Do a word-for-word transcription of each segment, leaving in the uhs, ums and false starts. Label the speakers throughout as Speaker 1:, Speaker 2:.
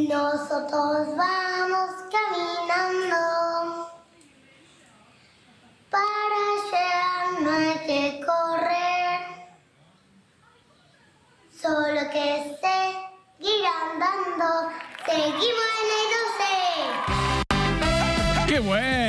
Speaker 1: Nosotros vamos caminando. Para llegar no hay que correr. Solo que seguir andando. Seguimos en el doce.
Speaker 2: ¡Qué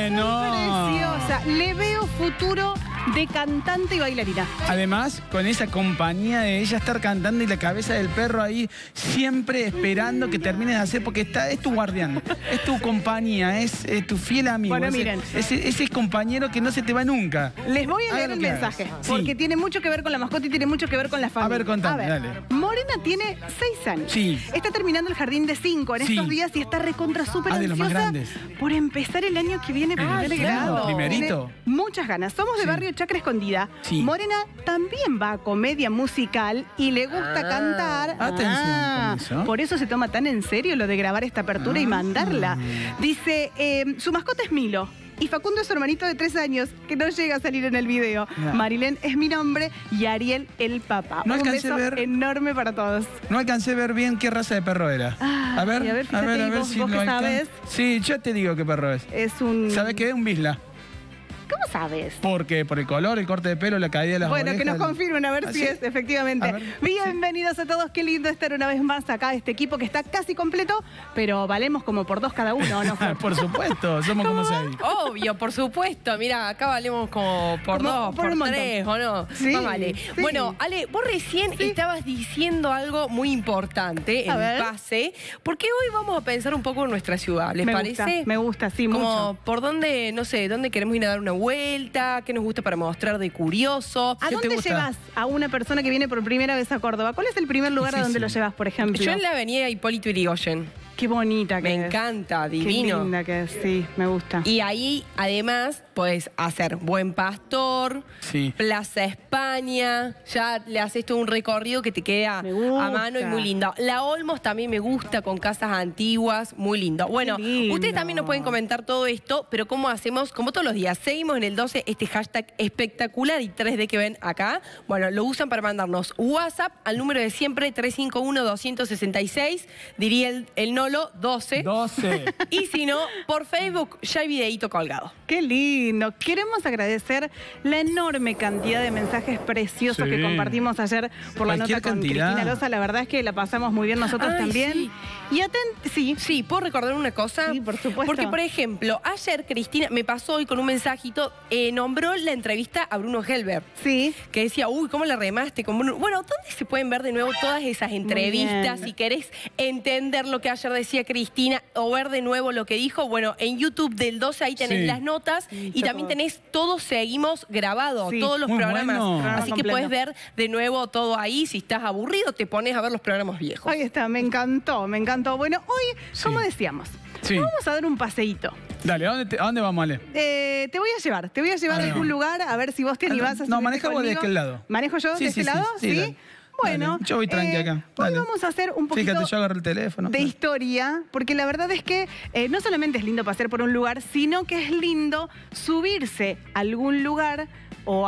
Speaker 2: bueno!
Speaker 3: Preciosa. Le veo futuro de cantante y bailarina.
Speaker 2: Además, con esa compañía de ella estar cantando y la cabeza del perro ahí, siempre esperando que termines de hacer, porque está, es tu guardián, es tu compañía, es, es tu fiel amigo.
Speaker 3: Bueno,
Speaker 2: ese,
Speaker 3: miren.
Speaker 2: Ese, ese compañero que no se te va nunca.
Speaker 3: Les voy a leer
Speaker 2: Hagan
Speaker 3: el
Speaker 2: lo que
Speaker 3: mensaje,
Speaker 2: hagas.
Speaker 3: porque
Speaker 2: Sí.
Speaker 3: tiene mucho que ver con la mascota y tiene mucho que ver con la familia.
Speaker 2: A ver, contame, dale.
Speaker 3: Morena tiene seis años.
Speaker 2: Sí.
Speaker 3: Está terminando el jardín de cinco en
Speaker 2: Sí.
Speaker 3: estos días y está recontra súper
Speaker 2: Ah, de los más
Speaker 3: ansiosa
Speaker 2: grandes.
Speaker 3: por empezar el año que viene
Speaker 2: Ah,
Speaker 3: primer
Speaker 2: claro,
Speaker 3: grado.
Speaker 2: primerito.
Speaker 3: Tiene muchas ganas. Somos de
Speaker 2: Sí.
Speaker 3: barrio Chacra Escondida.
Speaker 2: Sí.
Speaker 3: Morena también va a comedia musical y le gusta
Speaker 4: Ah.
Speaker 3: cantar.
Speaker 2: Atención
Speaker 3: Ah,
Speaker 2: con eso.
Speaker 3: Por eso se toma tan en serio lo de grabar esta apertura y
Speaker 2: Ah.
Speaker 3: mandarla. Dice, eh, su mascota es Milo. Y Facundo es su hermanito de tres años, que no llega a salir en el video.
Speaker 2: Ya.
Speaker 3: Marilén es mi nombre y Ariel el papá.
Speaker 2: No
Speaker 3: Un
Speaker 2: alcancé
Speaker 3: beso
Speaker 2: a ver.
Speaker 3: enorme para todos.
Speaker 2: No alcancé a ver bien qué raza de perro era.
Speaker 3: Ah,
Speaker 2: a ver,
Speaker 3: y a ver, fíjate, ¿y vos- vos
Speaker 2: lo
Speaker 3: qué
Speaker 2: alcan-
Speaker 3: sabes?
Speaker 2: Sí, ya te digo qué perro es.
Speaker 3: Es un...
Speaker 2: ¿Sabes qué? Un bisla.
Speaker 3: ¿Cómo sabes?
Speaker 2: Porque por el color, el corte de pelo, la caída de las
Speaker 3: Bueno, que
Speaker 2: orejas.
Speaker 3: nos confirmen a ver
Speaker 2: ¿Ah,
Speaker 3: si
Speaker 2: sí?
Speaker 3: es, efectivamente.
Speaker 2: A ver.
Speaker 3: Bienvenidos a todos, qué lindo estar una vez más acá, este equipo que está casi completo, pero valemos como por dos cada uno, ¿no? Fer?
Speaker 2: Por supuesto, somos como seis.
Speaker 4: Obvio, por supuesto. Mira, acá valemos como por
Speaker 3: Como
Speaker 4: dos,
Speaker 3: por
Speaker 4: por,
Speaker 3: un montón.
Speaker 4: tres, ¿o no?
Speaker 3: Sí,
Speaker 4: Más vale.
Speaker 3: sí.
Speaker 4: Bueno, Ale, vos recién
Speaker 3: Sí.
Speaker 4: estabas diciendo algo muy importante
Speaker 3: A
Speaker 4: en
Speaker 3: ver.
Speaker 4: el pase, porque hoy vamos a pensar un poco en nuestra ciudad, ¿les
Speaker 3: me
Speaker 4: parece?
Speaker 3: gusta, me gusta, sí,
Speaker 4: Como
Speaker 3: mucho.
Speaker 4: por dónde, no sé, dónde queremos ir a dar una vuelta, qué nos gusta para mostrar de curioso.
Speaker 3: ¿A
Speaker 2: ¿Qué te
Speaker 3: dónde
Speaker 2: gusta?
Speaker 3: llevas a una persona que viene por primera vez a Córdoba? ¿Cuál es el primer lugar a donde
Speaker 2: Difícil.
Speaker 3: lo llevas, por ejemplo?
Speaker 4: Yo en la avenida Hipólito Yrigoyen.
Speaker 3: Qué bonita que
Speaker 4: Me
Speaker 3: es.
Speaker 4: encanta,
Speaker 3: Qué
Speaker 4: divino.
Speaker 3: linda que es, sí, me gusta.
Speaker 4: Y ahí, además, puedes hacer Buen Pastor,
Speaker 2: Sí.
Speaker 4: Plaza España, ya le haces todo un recorrido que te queda
Speaker 3: Me gusta.
Speaker 4: a mano y muy lindo. La Olmos también me gusta, con casas antiguas, muy lindo. Bueno,
Speaker 3: Qué lindo.
Speaker 4: ustedes también nos pueden comentar todo esto, pero ¿cómo hacemos? Como todos los días, seguimos en el doce este hashtag espectacular y tres D que ven acá. Bueno, lo usan para mandarnos WhatsApp al número de siempre, tres cinco uno, dos seis seis, diría el, el Nolo, doce.
Speaker 2: doce.
Speaker 4: Y si no, por Facebook ya hay videíto colgado.
Speaker 3: Qué lindo. Queremos agradecer la enorme cantidad de mensajes preciosos
Speaker 2: Sí.
Speaker 3: que compartimos ayer por la
Speaker 2: Cualquier
Speaker 3: nota con
Speaker 2: cantidad.
Speaker 3: Cristina Loza. La verdad es que la pasamos muy bien nosotros
Speaker 4: Ay,
Speaker 3: también.
Speaker 4: sí.
Speaker 3: Y aten sí.
Speaker 4: Sí, ¿puedo recordar una cosa?
Speaker 3: Sí, por supuesto.
Speaker 4: Porque, por ejemplo, ayer Cristina me pasó hoy con un mensajito, eh, nombró la entrevista a Bruno Helber,
Speaker 3: Sí.
Speaker 4: que decía, uy, ¿cómo le remaste con Bruno? Bueno, ¿dónde se pueden ver de nuevo todas esas entrevistas?
Speaker 3: bien.
Speaker 4: Si querés entender lo que ayer decía Cristina o ver de nuevo lo que dijo, bueno, en YouTube del doce ahí tenés
Speaker 2: Sí.
Speaker 4: las notas
Speaker 3: Sí,
Speaker 4: y
Speaker 3: está
Speaker 4: también
Speaker 3: todo.
Speaker 4: tenés Todos Seguimos grabado,
Speaker 3: Sí.
Speaker 4: todos los
Speaker 2: Muy
Speaker 4: programas.
Speaker 2: bueno.
Speaker 4: Así
Speaker 3: Programa
Speaker 4: que
Speaker 3: completo.
Speaker 4: puedes ver de nuevo todo ahí. Si estás aburrido, te pones a ver los programas viejos.
Speaker 3: Ahí está, me encantó, me encantó. Bueno, hoy,
Speaker 2: Sí.
Speaker 3: como decíamos,
Speaker 2: Sí.
Speaker 3: vamos a dar un paseíto.
Speaker 2: Dale, ¿a dónde, te- a dónde vamos, Ale?
Speaker 3: Eh, te voy a llevar, te voy a llevar
Speaker 2: Ah,
Speaker 3: a
Speaker 2: no.
Speaker 3: algún lugar a ver si vos te
Speaker 2: Ah, no.
Speaker 3: animás a
Speaker 2: No,
Speaker 3: subirte
Speaker 2: maneja vos de
Speaker 3: conmigo.
Speaker 2: aquel lado.
Speaker 3: ¿Manejo yo
Speaker 2: Sí,
Speaker 3: de
Speaker 2: sí,
Speaker 3: este
Speaker 2: sí,
Speaker 3: lado?
Speaker 2: sí, dale.
Speaker 3: Bueno,
Speaker 2: Dale, yo voy tranqui acá.
Speaker 3: Hoy
Speaker 2: Dale.
Speaker 3: vamos a hacer un poquito
Speaker 2: Fíjate, yo agarré el teléfono.
Speaker 3: de historia, porque la verdad es que eh, no solamente es lindo pasear por un lugar, sino que es lindo subirse a algún lugar o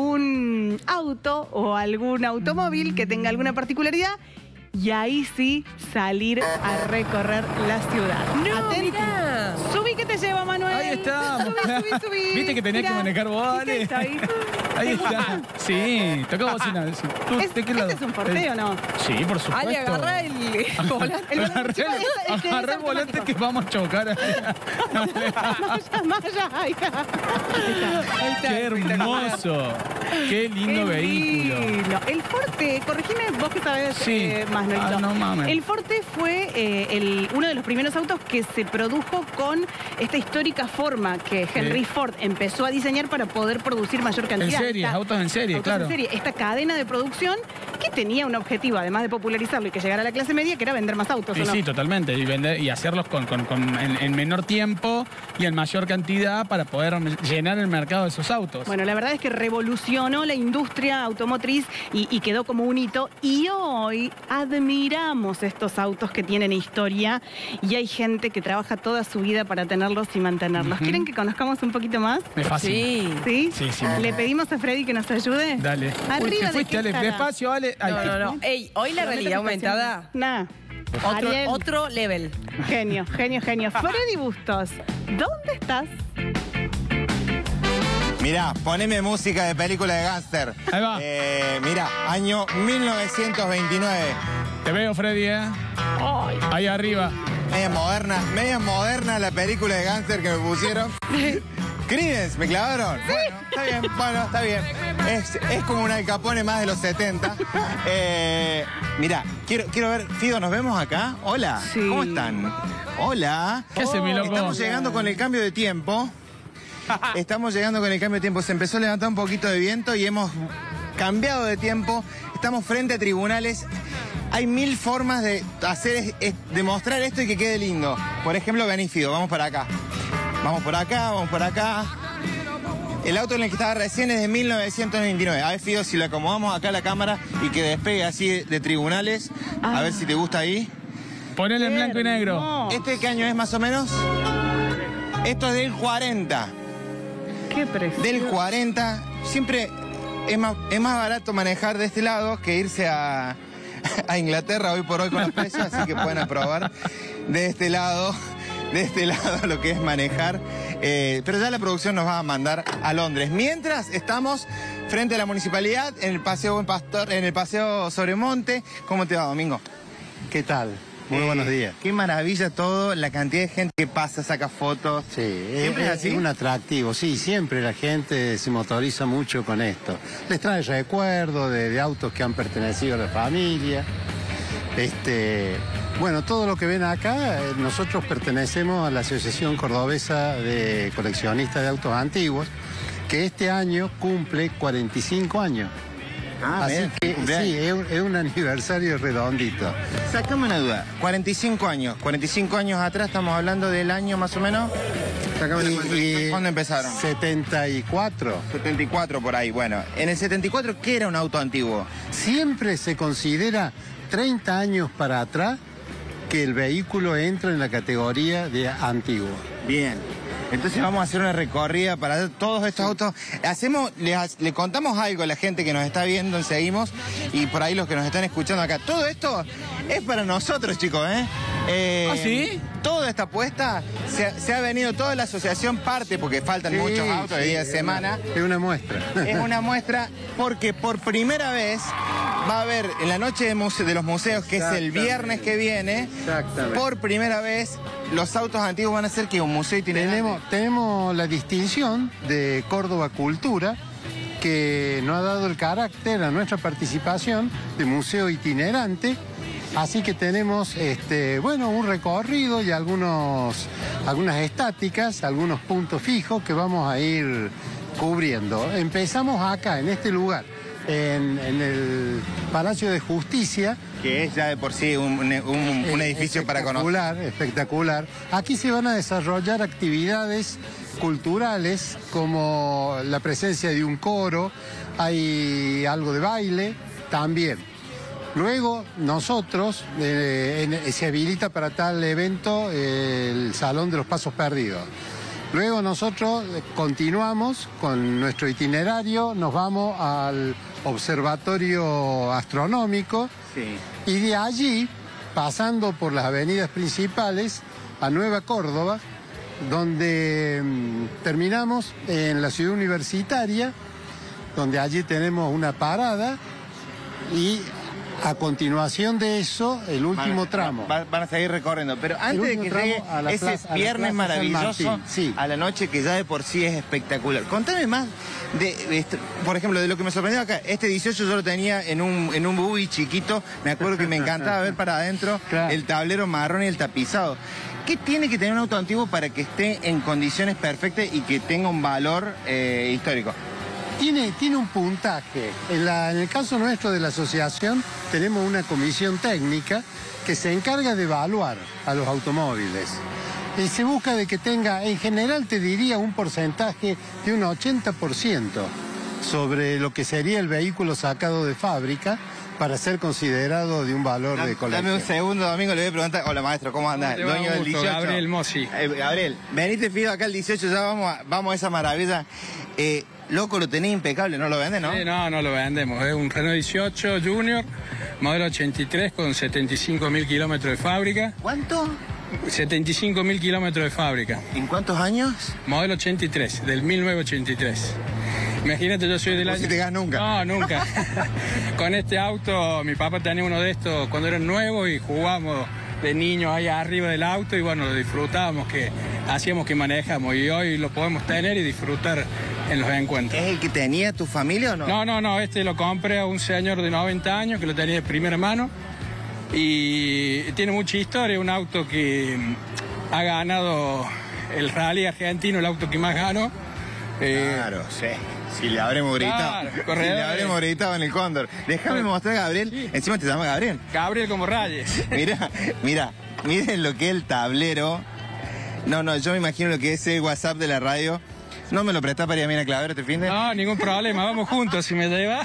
Speaker 3: algún auto o algún automóvil que tenga alguna particularidad y ahí sí salir a recorrer la ciudad.
Speaker 4: No,
Speaker 3: Atenti.
Speaker 4: mirá.
Speaker 3: Subí que te lleva, Manuel.
Speaker 2: Ahí está.
Speaker 3: Subí, subí, subí.
Speaker 2: Viste que tenías que
Speaker 3: Mirá.
Speaker 2: manejar vos, Ale.
Speaker 3: ¿Viste? Ahí.
Speaker 2: Ahí está. Sí, toca bocina. Sí. ¿Tú,
Speaker 3: Es-
Speaker 2: ¿de qué
Speaker 3: este
Speaker 2: lado?
Speaker 3: es un porteo,
Speaker 2: Eh,
Speaker 3: ¿no?
Speaker 2: Sí, por supuesto.
Speaker 4: Ale, agarra el volante.
Speaker 3: El
Speaker 2: Agarré,
Speaker 3: chico, es- es que es
Speaker 2: agarré el volante
Speaker 3: automático.
Speaker 2: que vamos a chocar.
Speaker 3: Maya, Maya, ahí está.
Speaker 4: Ahí está,
Speaker 2: Qué hermoso. Qué lindo
Speaker 3: Qué
Speaker 2: vehículo.
Speaker 3: lindo. El Forte, corregime vos que sabés
Speaker 2: Sí.
Speaker 3: eh, más, Nolito.
Speaker 2: Ah, no mames.
Speaker 3: El Forte fue eh, el, uno de los primeros autos que se produjo con esta histórica forma que Henry
Speaker 2: Sí.
Speaker 3: Ford empezó a diseñar para poder producir mayor
Speaker 2: En
Speaker 3: cantidad.
Speaker 2: serie,
Speaker 3: Esta-
Speaker 2: autos en serie,
Speaker 3: autos
Speaker 2: claro.
Speaker 3: en serie. Esta cadena de producción que tenía un objetivo, además de popularizarlo y que llegara a la clase media, que era vender más autos.
Speaker 2: Sí,
Speaker 3: ¿o no?
Speaker 2: sí, totalmente. Y, vender, y hacerlos con, con- con- en, en menor tiempo y en mayor cantidad para poder llenar el mercado de esos autos.
Speaker 3: Bueno, la verdad es que revolucionó la industria automotriz y, y quedó como un hito. Y hoy admiramos estos autos que tienen historia y hay gente que trabaja toda su vida para tenerlos y mantenerlos.
Speaker 2: Ujú.
Speaker 3: ¿Quieren que conozcamos un poquito más?
Speaker 2: Me fascina.
Speaker 4: Sí.
Speaker 3: ¿Sí?
Speaker 2: Sí, sí.
Speaker 3: ¿Le pedimos a Freddy que nos ayude?
Speaker 2: Dale.
Speaker 3: Arriba
Speaker 2: Uy,
Speaker 3: de
Speaker 2: te fuiste,
Speaker 3: qué
Speaker 2: Ale.
Speaker 3: estará.
Speaker 2: Despacio, Ale. Ay,
Speaker 4: No,
Speaker 2: te-
Speaker 4: no, no. Ey, hoy la
Speaker 3: Prometo
Speaker 4: realidad
Speaker 3: que
Speaker 4: aumentada.
Speaker 3: Nah.
Speaker 2: lejos.
Speaker 4: Otro,
Speaker 3: Ariel.
Speaker 4: otro level.
Speaker 3: Genio, genio, genio. Freddy Bustos, ¿dónde estás?
Speaker 5: Mirá, poneme música de película de gángster.
Speaker 2: Ahí va.
Speaker 5: Eh, mirá, año mil novecientos veintinueve.
Speaker 2: Te veo, Freddy, ¿eh? Ahí arriba.
Speaker 5: Media moderna, media moderna la película de gángster que me pusieron. Creedence, ¿me clavaron? Bueno, está bien, bueno, está bien. Es, es como un Al Capone más de los setenta. Eh, mirá, quiero, quiero ver, Fido, ¿nos vemos acá? Hola,
Speaker 3: Sí.
Speaker 5: ¿cómo están? Hola.
Speaker 2: ¿Qué hace, mi loco?
Speaker 5: Estamos llegando con el cambio de tiempo. Estamos llegando con el cambio de tiempo. Se empezó a levantar un poquito de viento y hemos cambiado de tiempo. Estamos frente a tribunales. Hay mil formas de hacer, es- es- de mostrar esto y que quede lindo. Por ejemplo, vení, Fido, vamos para acá. Vamos por acá, vamos por acá. El auto en el que estaba recién es de mil novecientos veintinueve. A ver, Fido, si lo acomodamos acá a la cámara y que despegue así de, de tribunales. A ver si te gusta ahí.
Speaker 2: Ponele en blanco y negro.
Speaker 3: Hermoso.
Speaker 5: ¿Este qué año es más o menos? Esto es del cuarenta.
Speaker 3: Qué precioso.
Speaker 5: Del cuarenta. Siempre es más, es más barato manejar de este lado que irse a, a Inglaterra hoy por hoy con los precios, así que pueden aprobar de este lado, de este lado lo que es manejar. Eh, pero ya la producción nos va a mandar a Londres. Mientras estamos frente a la municipalidad, en el Paseo Buen Pastor, en el Paseo Sobremonte. ¿Cómo te va, Domingo?
Speaker 6: ¿Qué tal? Muy
Speaker 5: Eh,
Speaker 6: buenos días.
Speaker 5: Qué maravilla todo, la cantidad de gente que pasa, saca fotos.
Speaker 6: Sí, es,
Speaker 5: ¿Siempre es
Speaker 6: es-
Speaker 5: así?
Speaker 6: es un atractivo, sí, siempre la gente se motoriza mucho con esto. Les trae recuerdos de, de autos que han pertenecido a la familia. Este, bueno, todo lo que ven acá, eh, nosotros pertenecemos a la Asociación Cordobesa de Coleccionistas de Autos Antiguos, que este año cumple cuarenta y cinco años.
Speaker 5: Ah,
Speaker 6: Así
Speaker 5: mira,
Speaker 6: que
Speaker 5: cumpleaños.
Speaker 6: sí, es un, es un aniversario redondito.
Speaker 5: Sacame una duda, cuarenta y cinco años, cuarenta y cinco años atrás, estamos hablando del año más o menos. Sacame la cuenta.
Speaker 6: Y- y-
Speaker 5: ¿Cuándo empezaron?
Speaker 6: setenta y cuatro.
Speaker 5: setenta y cuatro por ahí, bueno. En el setenta y cuatro, ¿qué era un auto antiguo?
Speaker 6: Siempre se considera treinta años para atrás que el vehículo entra en la categoría de antiguo.
Speaker 5: Bien. Entonces vamos a hacer una recorrida para todos estos autos. Hacemos, le, le contamos algo a la gente que nos está viendo, seguimos, y por ahí los que nos están escuchando acá. Todo esto es para nosotros, chicos, ¿eh? Eh,
Speaker 2: ¿Ah, sí?
Speaker 5: Toda esta apuesta se, ha- se ha venido, toda la asociación parte, porque faltan
Speaker 6: Sí,
Speaker 5: muchos autos de
Speaker 6: sí,
Speaker 5: día de
Speaker 6: es
Speaker 5: semana.
Speaker 6: una- Es una muestra.
Speaker 5: Es una muestra porque por primera vez va a haber en la noche de, muse- de los museos, que es el
Speaker 6: Exactamente.
Speaker 5: viernes que viene,
Speaker 6: Exactamente.
Speaker 5: por primera vez los autos antiguos van a ser que un museo itinerante.
Speaker 6: Tenemos, tenemos la distinción de Córdoba Cultura, que nos ha dado el carácter a nuestra participación de museo itinerante. Así que tenemos este, bueno, un recorrido y algunos, algunas estáticas, algunos puntos fijos que vamos a ir cubriendo. Empezamos acá, en este lugar, en, en el Palacio de Justicia.
Speaker 5: Que es ya de por sí un, un- un edificio para conocer.
Speaker 6: Espectacular, espectacular. Aquí se van a desarrollar actividades culturales como la presencia de un coro, hay algo de baile también. Luego nosotros, eh, en- se habilita para tal evento eh, el Salón de los Pasos Perdidos. Luego nosotros eh, continuamos con nuestro itinerario, nos vamos al Observatorio Astronómico.
Speaker 5: Sí.
Speaker 6: Y de allí, pasando por las avenidas principales, a Nueva Córdoba, donde mm, terminamos en la ciudad universitaria, donde allí tenemos una parada y a continuación de eso, el último
Speaker 5: Van a-
Speaker 6: tramo.
Speaker 5: va- Van a seguir recorriendo. Pero antes de
Speaker 6: último
Speaker 5: que
Speaker 6: tramo
Speaker 5: llegue
Speaker 6: a la
Speaker 5: ese
Speaker 6: plaza- a la
Speaker 5: viernes
Speaker 6: Plaza San
Speaker 5: maravilloso,
Speaker 6: Martín, sí.
Speaker 5: a la noche que ya de por sí es espectacular. Contame más de, de esto, por ejemplo, de lo que me sorprendió acá. Este dieciocho yo lo tenía en un, en un buggy chiquito. Me acuerdo que me encantaba ver para adentro
Speaker 6: Claro.
Speaker 5: el tablero marrón y el tapizado. ¿Qué tiene que tener un auto antiguo para que esté en condiciones perfectas y que tenga un valor eh, histórico?
Speaker 6: Tiene, tiene un puntaje. En, la- en el caso nuestro de la asociación tenemos una comisión técnica que se encarga de evaluar a los automóviles. Y se busca de que tenga, en general te diría, un porcentaje de un ochenta por ciento sobre lo que sería el vehículo sacado de fábrica para ser considerado de un valor de
Speaker 5: Dame
Speaker 6: colección.
Speaker 5: un segundo, Domingo, le voy a preguntar. Hola, maestro, ¿cómo andás?
Speaker 7: ¿Cómo te va?
Speaker 5: Dueño del
Speaker 7: Gusto,
Speaker 5: dieciocho.
Speaker 7: Gabriel Mossi.
Speaker 5: Eh, Gabriel, veniste, Fido, acá el dieciocho, ya vamos a, vamos a esa maravilla. Eh, loco, lo tenés impecable, no lo venden, ¿no?
Speaker 7: Sí, no, no lo vendemos. Es un Renault dieciocho Junior, modelo ochenta y tres con setenta y cinco mil kilómetros de fábrica.
Speaker 5: ¿Cuánto?
Speaker 7: setenta y cinco mil kilómetros de fábrica.
Speaker 5: ¿En cuántos años?
Speaker 7: Modelo ochenta y tres, del mil novecientos ochenta y tres. Imagínate, yo soy del
Speaker 5: ¿Vos
Speaker 7: año...
Speaker 5: si te gas nunca?
Speaker 7: No, nunca. Con este auto, mi papá tenía uno de estos cuando eran nuevos y jugábamos de niños ahí arriba del auto y bueno, lo disfrutábamos, que hacíamos que manejamos y hoy lo podemos tener y disfrutar en los encuentros.
Speaker 5: ¿Es el que tenía tu familia o no?
Speaker 7: No, no, no, este lo compré a un señor de noventa años que lo tenía de primera mano y tiene mucha historia, un auto que ha ganado el rally argentino, el auto que más ganó. Eh,
Speaker 5: Claro, sí. Si le habremos gritado.
Speaker 7: Claro,
Speaker 5: si
Speaker 7: corredor.
Speaker 5: le habremos gritado en el Cóndor. Déjame mostrar a Gabriel.
Speaker 7: Sí.
Speaker 5: Encima te llama Gabriel.
Speaker 7: Gabriel como Reyes.
Speaker 5: Mira, mira, miren lo que es el tablero. No, no, yo me imagino lo que es el WhatsApp de la radio. ¿No me lo prestás para ir a Mina Clavero este fin de?
Speaker 7: No, ningún problema, vamos juntos si me lleva.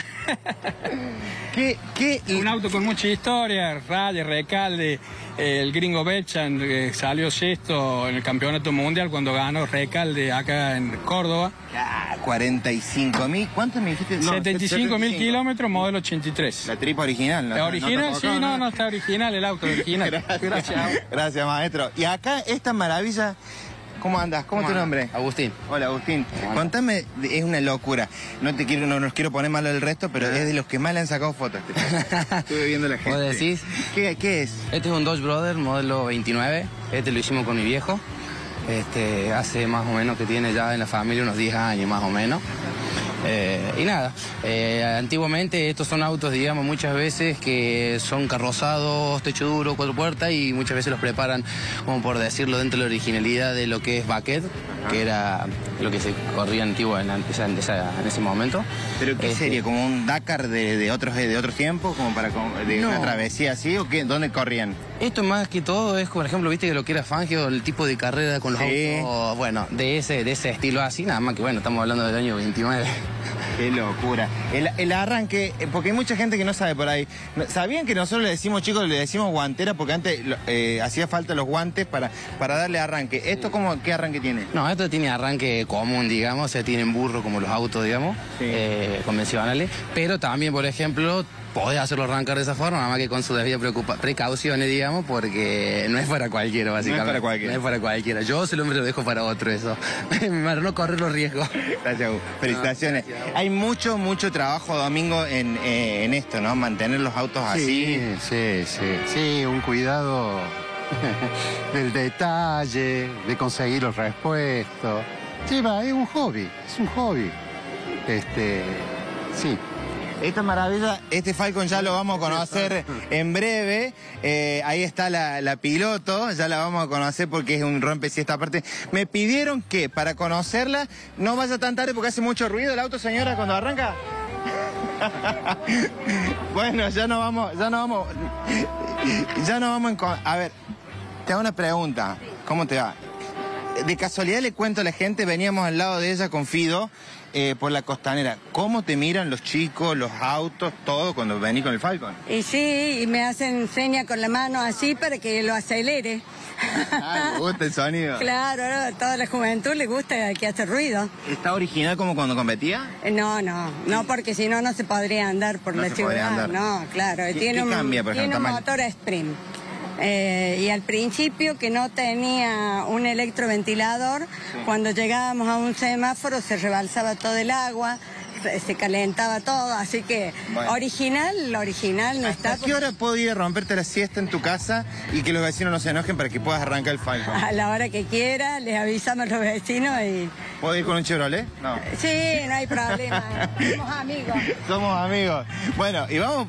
Speaker 5: ¿Qué, qué?
Speaker 7: Un auto con mucha historia, Rally, Recalde, eh, el gringo Bechan, que salió sexto en el campeonato mundial cuando ganó Recalde acá en Córdoba.
Speaker 5: Ah, cuarenta y cinco mil. ¿Cuánto me dijiste? No,
Speaker 7: setenta y cinco mil kilómetros, modelo ochenta y tres.
Speaker 5: La tripa original, ¿no?
Speaker 7: ¿La
Speaker 5: No
Speaker 7: original?
Speaker 5: te
Speaker 7: Sí,
Speaker 5: tocó,
Speaker 7: no, no, está original el auto, original.
Speaker 5: Gracias.
Speaker 7: Gracias.
Speaker 5: Gracias, maestro. Y acá, esta maravilla. ¿Cómo andas? ¿Cómo es tu nombre?
Speaker 8: Agustín.
Speaker 5: Hola, Agustín. Contame, es una locura. No te quiero, no nos quiero poner malo el resto, pero es de los que más le han sacado fotos. Estuve viendo la gente.
Speaker 8: ¿Vos decís?
Speaker 5: ¿Qué, qué es?
Speaker 8: Este es un Dodge Brother modelo veintinueve. Este lo hicimos con mi viejo. Este, hace más o menos que tiene ya en la familia unos diez años más o menos. Eh, y nada, eh, antiguamente estos son autos, digamos, muchas veces que son carrozados, techo duro, cuatro puertas y muchas veces los preparan, como por decirlo, dentro de la originalidad de lo que es Baquet, que era lo que se corría antiguo en, esa, en, esa, en ese momento.
Speaker 5: ¿Pero qué
Speaker 8: Este,
Speaker 5: sería? ¿Como un Dakar de, de otros de otros tiempos? ¿Como para como de
Speaker 8: No.
Speaker 5: una travesía así? ¿O qué? ¿Dónde corrían?
Speaker 8: Esto más que todo es, por ejemplo, viste que lo que era Fangio, el tipo de carrera con los
Speaker 5: Sí.
Speaker 8: autos, bueno, de ese, de ese estilo así, nada más que bueno, estamos hablando del año veintinueve.
Speaker 5: Qué locura. El, el arranque, eh, porque hay mucha gente que no sabe por ahí. ¿Sabían que nosotros le decimos, chicos, le decimos guantera porque antes eh, hacía falta los guantes para, para darle arranque? ¿Esto cómo, qué arranque tiene?
Speaker 8: No, esto tiene arranque común, digamos, o sea, tienen burro como los autos, digamos,
Speaker 5: Sí.
Speaker 8: eh, convencionales, pero también, por ejemplo, podés hacerlo arrancar de esa forma, nada más que con sus debidas preocupa- precauciones, digamos, porque no es para cualquiera, básicamente.
Speaker 5: para cualquiera.
Speaker 8: No es para cualquiera. Yo se lo, me lo dejo para otro eso, para no correr los riesgos.
Speaker 5: Gracias, Hugo. Felicitaciones.
Speaker 8: No, gracias.
Speaker 5: Hay mucho, mucho trabajo, Domingo, en, eh, en esto, ¿no? Mantener los autos así.
Speaker 6: Sí, sí, sí. Sí, un cuidado del detalle, de conseguir los repuestos. Sí, va, es un hobby, es un hobby. Este, sí.
Speaker 5: Esta maravilla, este Falcon ya lo vamos a conocer en breve. Eh, ahí está la, la piloto, ya la vamos a conocer porque es un rompecista aparte. Me pidieron que para conocerla no vaya tan tarde porque hace mucho ruido el auto, señora, cuando arranca. Bueno, ya no vamos, ya no vamos, ya no vamos en... co- A ver, te hago una pregunta. ¿Cómo te va? De casualidad le cuento a la gente, veníamos al lado de ella con Fido, eh, por la costanera. ¿Cómo te miran los chicos, los autos, todo cuando venís con el Falcon?
Speaker 9: Y sí, y me hacen seña con la mano así para que lo acelere.
Speaker 5: Ah, ¿te gusta el sonido?
Speaker 9: Claro, a toda la juventud le gusta que hace ruido.
Speaker 5: ¿Está original como cuando competía?
Speaker 9: Eh, No, no, no, porque si no, no se podría andar por
Speaker 5: No
Speaker 9: la
Speaker 5: se podría
Speaker 9: ciudad.
Speaker 5: andar.
Speaker 9: No, claro.
Speaker 5: ¿Qué-
Speaker 9: tiene
Speaker 5: qué
Speaker 9: un,
Speaker 5: cambia, por
Speaker 9: tiene
Speaker 5: ejemplo?
Speaker 9: un
Speaker 5: Está mal.
Speaker 9: motor Sprint. Eh, y al principio que no tenía un electroventilador, cuando llegábamos a un semáforo se rebalsaba todo el agua, se- se calentaba todo, así que
Speaker 5: Bueno.
Speaker 9: original, original no está.
Speaker 5: ¿A qué hora puedo ir a romperte la siesta en tu casa y que los vecinos no se enojen para que puedas arrancar el Falcon?
Speaker 9: A la hora que quiera, les avisamos a los vecinos y...
Speaker 5: ¿Puedo ir con un Chevrolet? No.
Speaker 9: Sí, no hay problema, somos amigos.
Speaker 5: Somos amigos. Bueno, y vamos...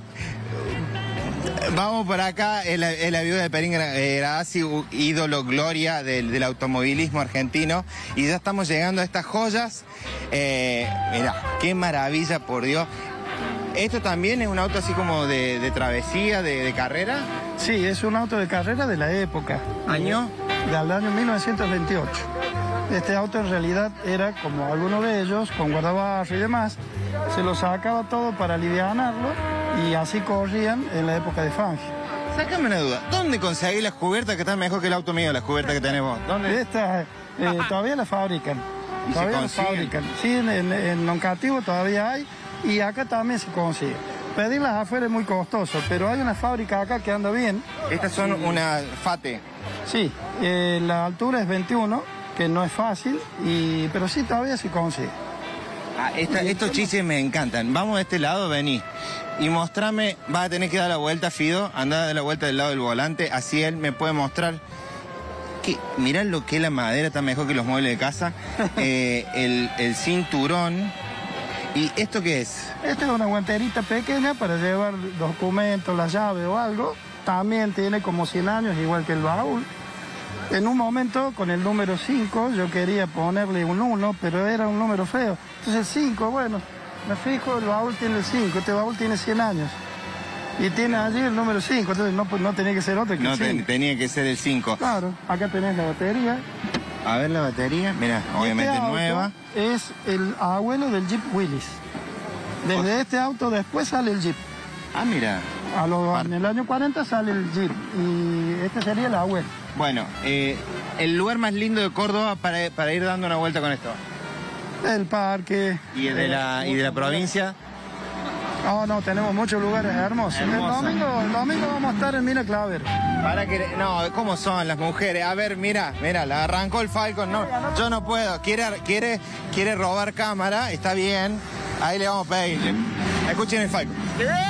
Speaker 5: Vamos por acá, es la, es la viuda de Perín Gra- eh, Grazzi, u- ídolo, gloria del, del automovilismo argentino. Y ya estamos llegando a estas joyas. Eh, mirá, qué maravilla, por Dios. ¿Esto también es un auto así como de, de travesía, de, de carrera?
Speaker 10: Sí, es un auto de carrera de la época.
Speaker 5: ¿Año?
Speaker 10: Del año mil novecientos veintiocho. Este auto en realidad era, como algunos de ellos, con guardabarro y demás, se lo sacaba todo para alivianarlo y así corrían en la época de Fangio.
Speaker 5: Sácame una duda, ¿dónde conseguí las cubiertas que están mejor que el auto mío, las cubiertas que tenemos? ¿Dónde?
Speaker 10: Estas eh, todavía las fabrican.
Speaker 5: ¿Y
Speaker 10: todavía
Speaker 5: se
Speaker 10: no
Speaker 5: consiguen?
Speaker 10: fabrican. Sí, en, en, en Noncativo todavía hay y acá también se consigue. Pedirlas afuera es muy costoso, pero hay una fábrica acá que anda bien.
Speaker 5: Estas son una FATE.
Speaker 10: Sí, eh, la altura es veintiuno, que no es fácil, y, pero sí todavía se consigue.
Speaker 5: Ah, esta- estos chistes me encantan. Vamos a este lado, vení. Y mostrame, vas a tener que dar la vuelta, Fido, anda a dar la vuelta del lado del volante, así él me puede mostrar. Que, mirá lo que es la madera, está mejor que los muebles de casa. Eh, el, el cinturón. ¿Y esto qué es?
Speaker 10: Esta es una guanterita pequeña para llevar documentos, la llave o algo. También tiene como cien años, igual que el baúl. En un momento, con el número cinco, yo quería ponerle un uno, pero era un número feo. Entonces el cinco, bueno, me fijo, el baúl tiene el cinco, este baúl tiene cien años. Y tiene allí el número cinco, entonces no, no tenía que ser otro que
Speaker 5: No
Speaker 10: el
Speaker 5: ten-
Speaker 10: cinco.
Speaker 5: tenía que ser el cinco.
Speaker 10: Claro, acá tenés la batería.
Speaker 5: A ver la batería, mira, obviamente
Speaker 10: Este auto
Speaker 5: nueva.
Speaker 10: es el abuelo del Jeep Willys. Desde este auto después sale el Jeep.
Speaker 5: Ah, mira.
Speaker 10: A los, en el año cuarenta sale el Jeep y este sería el abuelo.
Speaker 5: Bueno, eh, el lugar más lindo de Córdoba para, para ir dando una vuelta con esto.
Speaker 10: El parque.
Speaker 5: ¿Y de la, y de la provincia?
Speaker 10: No, no, tenemos muchos lugares hermosos. El
Speaker 5: Hermoso.
Speaker 10: domingo, el domingo vamos a estar en Mina Claver.
Speaker 5: Para que, no, ¿cómo son las mujeres? A ver, mira, mira, la arrancó el Falcon, no, yo no puedo. Quiere, quiere, quiere robar cámara, está bien. Ahí le vamos a pedir. Escuchen el Falcon.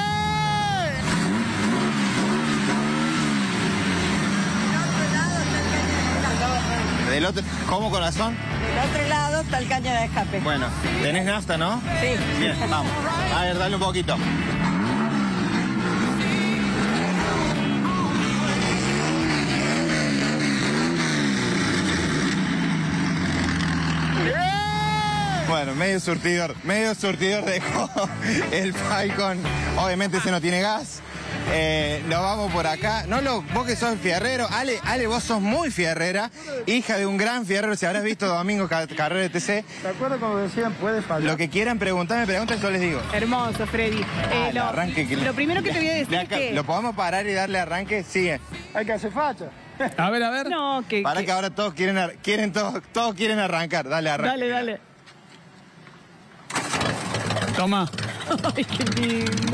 Speaker 5: Del otro, ¿cómo, corazón?
Speaker 9: Del otro lado está el caño de escape.
Speaker 5: Bueno, tenés nafta, ¿no?
Speaker 9: Sí.
Speaker 5: Bien, vamos. A ver, dale un poquito. Bueno, medio surtidor, medio surtidor dejó el Falcon. Obviamente ese no tiene gas. Eh, lo vamos por acá. No, lo, vos que sos fierrero. Ale, Ale, vos sos muy fierrera. Hija de un gran fierrero. Si habrás visto Domingo Ca- Carrera de T C.
Speaker 10: ¿Te acuerdas cuando decían puede fallar?
Speaker 5: Lo que quieran preguntarme, pregunten, yo les digo.
Speaker 3: Hermoso, Freddy. Eh,
Speaker 5: Ah, el
Speaker 3: lo,
Speaker 5: arranque que-
Speaker 3: lo primero que te voy a decir
Speaker 5: Le
Speaker 3: es
Speaker 5: acá-
Speaker 3: que...
Speaker 5: ¿Lo podemos parar y darle arranque? Sigue.
Speaker 10: Hay que hacer facha.
Speaker 2: A ver, a ver.
Speaker 3: No, que...
Speaker 5: Para
Speaker 3: que-
Speaker 5: que ahora todos quieren, ar- quieren todos, todos quieren arrancar. Dale, arranque.
Speaker 3: Dale, dale.
Speaker 2: Toma.
Speaker 3: Ay, qué lindo.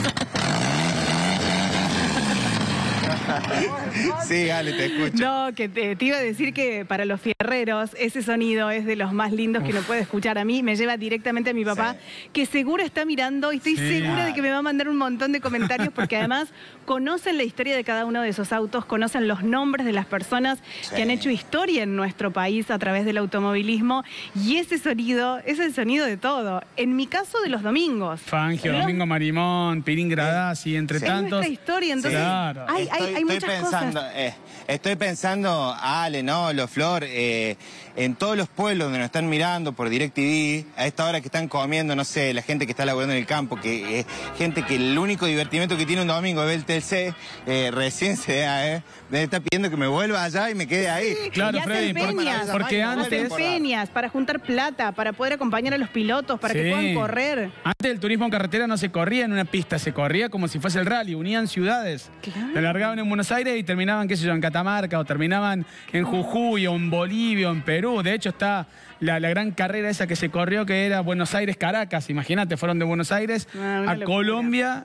Speaker 5: Sí, Ale, te escucho.
Speaker 3: No, que te, te iba a decir que para los fierreros ese sonido es de los más lindos que uno puede escuchar. A mí me lleva directamente a mi papá, que seguro está mirando y estoy
Speaker 2: Sí.
Speaker 3: segura de que me va a mandar un montón de comentarios porque además conocen la historia de cada uno de esos autos, conocen los nombres de las personas
Speaker 5: Sí.
Speaker 3: que han hecho historia en nuestro país a través del automovilismo y ese sonido es el sonido de todo. En mi caso, de los domingos.
Speaker 2: Fangio,
Speaker 3: Los-
Speaker 2: Domingo Marimón, Pirín Gradasi, entre
Speaker 5: Sí.
Speaker 3: Es
Speaker 2: tantos.
Speaker 3: nuestra historia, entonces
Speaker 2: Claro.
Speaker 3: hay, hay,
Speaker 5: Estoy,
Speaker 3: hay
Speaker 5: estoy
Speaker 3: muchas
Speaker 5: pensando,
Speaker 3: cosas.
Speaker 5: eh, estoy pensando, Ale, no, Lo Flor, eh, en todos los pueblos donde nos están mirando por DirecTV, a esta hora que están comiendo, no sé, la gente que está laburando en el campo, que eh, gente que el único divertimento que tiene un domingo es ver el T L C, eh, recién se da, eh, me está pidiendo que me vuelva allá y me quede ahí.
Speaker 2: Claro,
Speaker 3: y hacen
Speaker 2: Freddy, por-
Speaker 3: peñas,
Speaker 2: porque
Speaker 3: hacen
Speaker 2: antes...
Speaker 3: peñas para juntar plata, para poder acompañar a los pilotos, para que
Speaker 2: Sí.
Speaker 3: puedan correr.
Speaker 2: Antes el turismo en carretera no se corría en una pista, se corría como si fuese el rally, unían ciudades.
Speaker 3: Claro.
Speaker 2: Se largaban en Buenos Aires y terminaban, qué sé yo, en Catamarca, o terminaban en Jujuy, o en Bolivia, o en Perú. De hecho, está la, la gran carrera esa que se corrió, que era Buenos Aires-Caracas. Imagínate, fueron de Buenos Aires
Speaker 3: Ah, una
Speaker 2: a
Speaker 3: locura.
Speaker 2: Colombia.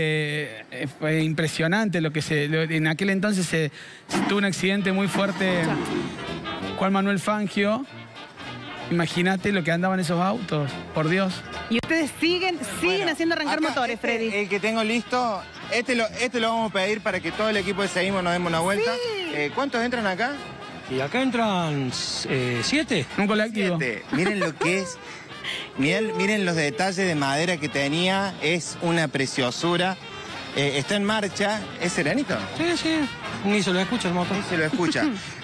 Speaker 2: Eh, eh, fue impresionante lo que se... lo- en aquel entonces se, se tuvo un accidente muy fuerte. Juan Manuel Fangio. Imagínate lo que andaban esos autos, por Dios.
Speaker 3: Y ustedes siguen, siguen
Speaker 5: Bueno,
Speaker 3: haciendo arrancar
Speaker 5: acá,
Speaker 3: motores,
Speaker 5: este,
Speaker 3: Freddy.
Speaker 5: El que tengo listo, este lo, este lo vamos a pedir para que todo el equipo de Seguimos nos demos una vuelta. Eh, ¿Cuántos entran acá?
Speaker 11: Y acá entran eh, siete.
Speaker 2: Un colectivo.
Speaker 5: Siete. Miren lo que es. Miren, miren los detalles de madera que tenía. Es una preciosura. Eh, está en marcha. ¿Es serenito?
Speaker 11: Sí, sí. Ni se lo escucha el motor.
Speaker 5: Sí, se lo escucha.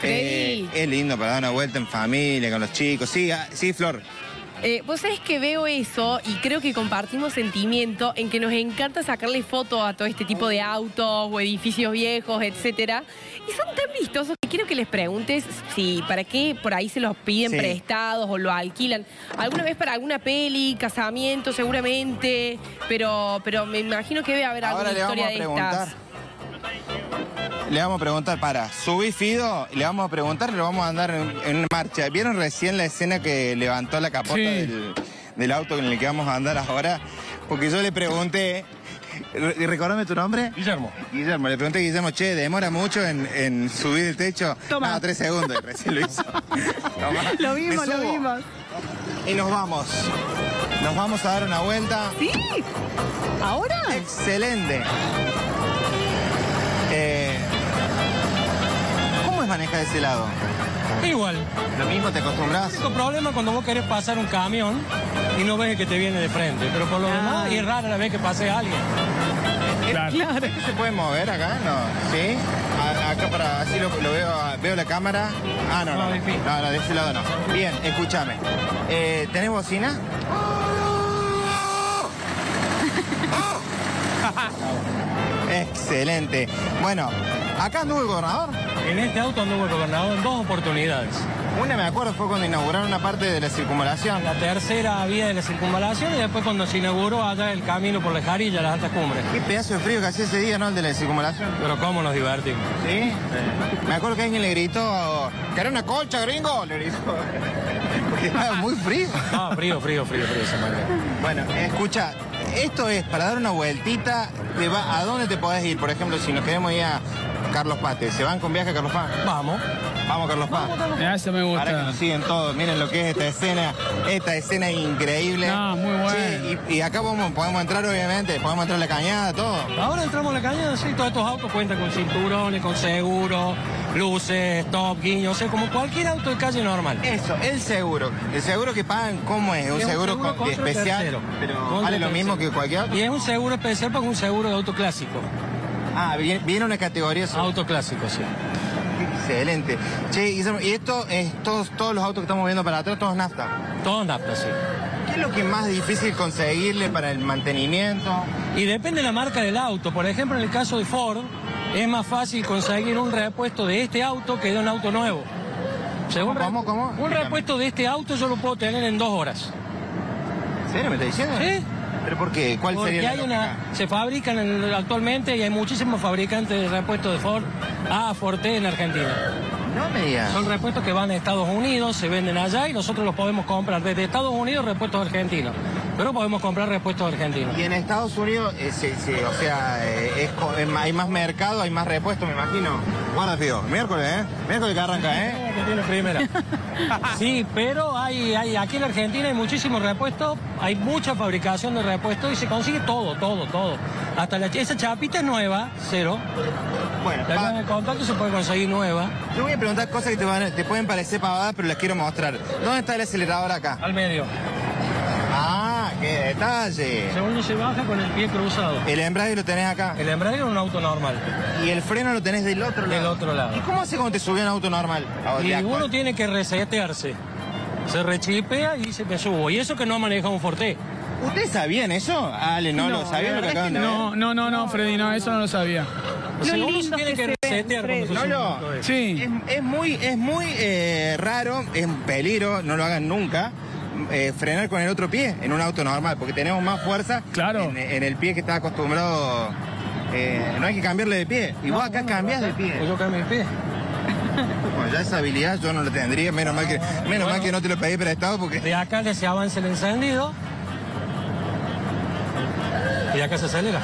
Speaker 5: Eh, es lindo para dar una vuelta en familia, con los chicos. Sí, ah, sí, Flor.
Speaker 4: Eh, vos sabés que veo eso y creo que compartimos sentimiento en que nos encanta sacarle fotos a todo este tipo de autos o edificios viejos, etcétera. Y son tan vistosos que quiero que les preguntes si para qué por ahí se los piden
Speaker 5: Sí.
Speaker 4: prestados o lo alquilan. ¿Alguna vez para alguna peli, casamiento seguramente? Pero, pero me imagino que debe haber
Speaker 5: Ahora
Speaker 4: alguna
Speaker 5: le vamos
Speaker 4: historia
Speaker 5: a
Speaker 4: de
Speaker 5: preguntar.
Speaker 4: estas.
Speaker 5: Le vamos a preguntar, para, subí Fido, le vamos a preguntar, le vamos a andar en, en marcha. ¿Vieron recién la escena que levantó la capota
Speaker 2: Sí.
Speaker 5: del, del auto en el que vamos a andar ahora? Porque yo le pregunté, ¿y recordame tu nombre?
Speaker 11: Guillermo.
Speaker 5: Guillermo, le pregunté a Guillermo, che, ¿demora mucho en, en subir el techo?
Speaker 3: Toma.
Speaker 5: No, tres segundos, y recién lo hizo. Toma.
Speaker 3: Lo vimos,
Speaker 5: Me
Speaker 3: lo
Speaker 5: subo.
Speaker 3: vimos.
Speaker 5: Y nos vamos. Nos vamos a dar una vuelta.
Speaker 3: ¿Sí? ¿Ahora?
Speaker 5: Excelente. Eh, ¿Cómo es manejar de ese lado?
Speaker 11: Igual.
Speaker 5: ¿Lo mismo te acostumbras?
Speaker 11: El único problema es cuando vos querés pasar un camión y no ves que te viene de frente. Pero por lo demás, y es rara la vez que pase alguien.
Speaker 2: Claro.
Speaker 3: Claro.
Speaker 5: ¿Se puede mover acá? No. ¿Sí? A- acá para, así lo, lo veo, veo la cámara. Ah, no, no.
Speaker 11: No, difícil.
Speaker 5: No, no, de ese lado no. Bien, escúchame. Eh, ¿Tenés bocina? Excelente. Bueno, acá anduvo el gobernador.
Speaker 11: En este auto anduvo el gobernador en dos oportunidades.
Speaker 5: Una, me acuerdo, fue cuando inauguraron una parte de la circunvalación.
Speaker 11: La tercera vía de la circunvalación y después cuando se inauguró allá el camino por la Jarilla, las altas cumbres.
Speaker 5: Qué pedazo de frío que hacía ese día, ¿no? El de la circunvalación.
Speaker 11: Pero cómo nos divertimos.
Speaker 5: ¿Sí? Me acuerdo que alguien le gritó, ¿que era una colcha, gringo? Le gritó. Porque estaba muy frío.
Speaker 11: Ah, frío, frío, frío, frío esa manera.
Speaker 5: Bueno, escucha, esto es para dar una vueltita, te va, ¿a dónde te podés ir? Por ejemplo, si nos queremos ir a Carlos Paz, ¿se van con viaje a Carlos Paz?
Speaker 11: Vamos.
Speaker 5: Vamos, Carlos Paz.
Speaker 2: Mirá, eso me
Speaker 5: Ahora que
Speaker 2: gusta.
Speaker 5: nos siguen todos, miren lo que es esta escena, esta escena increíble.
Speaker 2: No, muy bueno.
Speaker 5: Sí, y, y acá podemos, podemos entrar, obviamente, podemos entrar a la cañada, todo.
Speaker 11: Ahora entramos a la cañada, sí, todos estos autos cuentan con cinturones, con seguro, luces, stop, guiño, o sea, como cualquier auto de calle normal.
Speaker 5: Eso, el seguro. El seguro que pagan, ¿cómo es? ¿Un
Speaker 11: Es
Speaker 5: seguro, con-
Speaker 11: contra
Speaker 5: especial?
Speaker 11: tercero.
Speaker 5: Pero
Speaker 11: Contra
Speaker 5: vale lo
Speaker 11: tercero.
Speaker 5: mismo que cualquier otro.
Speaker 11: Y es un seguro especial porque es un seguro de auto clásico.
Speaker 5: Ah, viene, viene una categoría sobre-
Speaker 11: Auto clásico, sí.
Speaker 5: Excelente. Che, Guillermo, y esto es todos, todos los autos que estamos viendo para atrás, todos nafta.
Speaker 11: Todo nafta, sí.
Speaker 5: ¿Qué es lo que es más difícil conseguirle para el mantenimiento?
Speaker 11: Y depende de la marca del auto. Por ejemplo, en el caso de Ford, es más fácil conseguir un repuesto de este auto que de un auto nuevo. Según
Speaker 5: ¿Cómo,
Speaker 11: re-
Speaker 5: cómo?
Speaker 11: Un
Speaker 5: Explícame.
Speaker 11: repuesto de este auto yo lo puedo tener en dos horas.
Speaker 5: ¿En serio me está diciendo?
Speaker 11: ¿Sí?
Speaker 5: ¿Pero por qué? ¿Cuál
Speaker 11: Porque
Speaker 5: sería
Speaker 11: hay
Speaker 5: la
Speaker 11: una,
Speaker 5: lógica?
Speaker 11: se fabrican en- actualmente y hay muchísimos fabricantes de repuestos de Ford A, Forte en Argentina.
Speaker 5: No me digas.
Speaker 11: Son repuestos que van a Estados Unidos, se venden allá y nosotros los podemos comprar desde Estados Unidos repuestos argentinos. Pero podemos comprar repuestos argentinos.
Speaker 5: Y en Estados Unidos, eh, se- se- o sea, eh, es co- es ma- hay más mercado, hay más repuestos, me imagino. Guarda, Fido, miércoles, ¿eh? Miércoles que arranca, ¿eh?
Speaker 11: Que tiene primera. Sí, pero hay, hay, aquí en Argentina hay muchísimos repuestos, hay mucha fabricación de repuestos y se consigue todo, todo, todo. Hasta la, esa chapita es nueva, cero.
Speaker 5: Bueno,
Speaker 11: La
Speaker 5: pa-
Speaker 11: llave de contacto se puede conseguir nueva.
Speaker 5: yo voy a preguntar cosas que te, van a- te pueden parecer pavadas, pero las quiero mostrar. ¿Dónde está el acelerador acá?
Speaker 11: Al medio.
Speaker 5: Ah, qué detalle.
Speaker 11: Segundo se baja con el pie cruzado.
Speaker 5: El embrague lo tenés acá.
Speaker 11: El embrague es un auto normal.
Speaker 5: Y el freno lo tenés del otro lado.
Speaker 11: Del otro lado.
Speaker 5: ¿Y cómo hace cuando te subí a un auto normal? Ah,
Speaker 11: Y
Speaker 5: de actual.
Speaker 11: uno tiene que resetearse. Se rechipea y dice me subo. Y eso que no maneja un Forte.
Speaker 5: ¿Ustedes sabían eso? Ale, ¿no,
Speaker 3: No,
Speaker 5: lo sabían
Speaker 3: la
Speaker 5: lo que
Speaker 3: verdad
Speaker 5: acaban
Speaker 3: es
Speaker 5: de
Speaker 3: que
Speaker 5: ver?
Speaker 2: No, no, no, no, Freddy, no, eso no lo sabía.
Speaker 11: O sea,
Speaker 3: Lo
Speaker 11: uno se
Speaker 3: lindo
Speaker 11: tiene
Speaker 3: que
Speaker 11: que
Speaker 3: se ven,
Speaker 11: resetear cuando se
Speaker 3: Freddy.
Speaker 11: sube
Speaker 5: No,
Speaker 11: un
Speaker 5: no.
Speaker 11: auto de-
Speaker 2: Sí.
Speaker 5: Es, es muy, es muy eh, raro, es un peligro, no lo hagan nunca, eh, frenar con el otro pie en un auto normal, porque tenemos más fuerza
Speaker 2: Claro.
Speaker 5: en, en el pie que está acostumbrado. eh, no hay que cambiarle de pie. Y vos acá cambiás de pie.
Speaker 11: Pues yo cambio de pie.
Speaker 5: Bueno, ya esa habilidad yo no la tendría, menos mal que, menos mal que no te lo pedí prestado porque.
Speaker 11: De acá le se avanza el encendido. Y acá se acelera.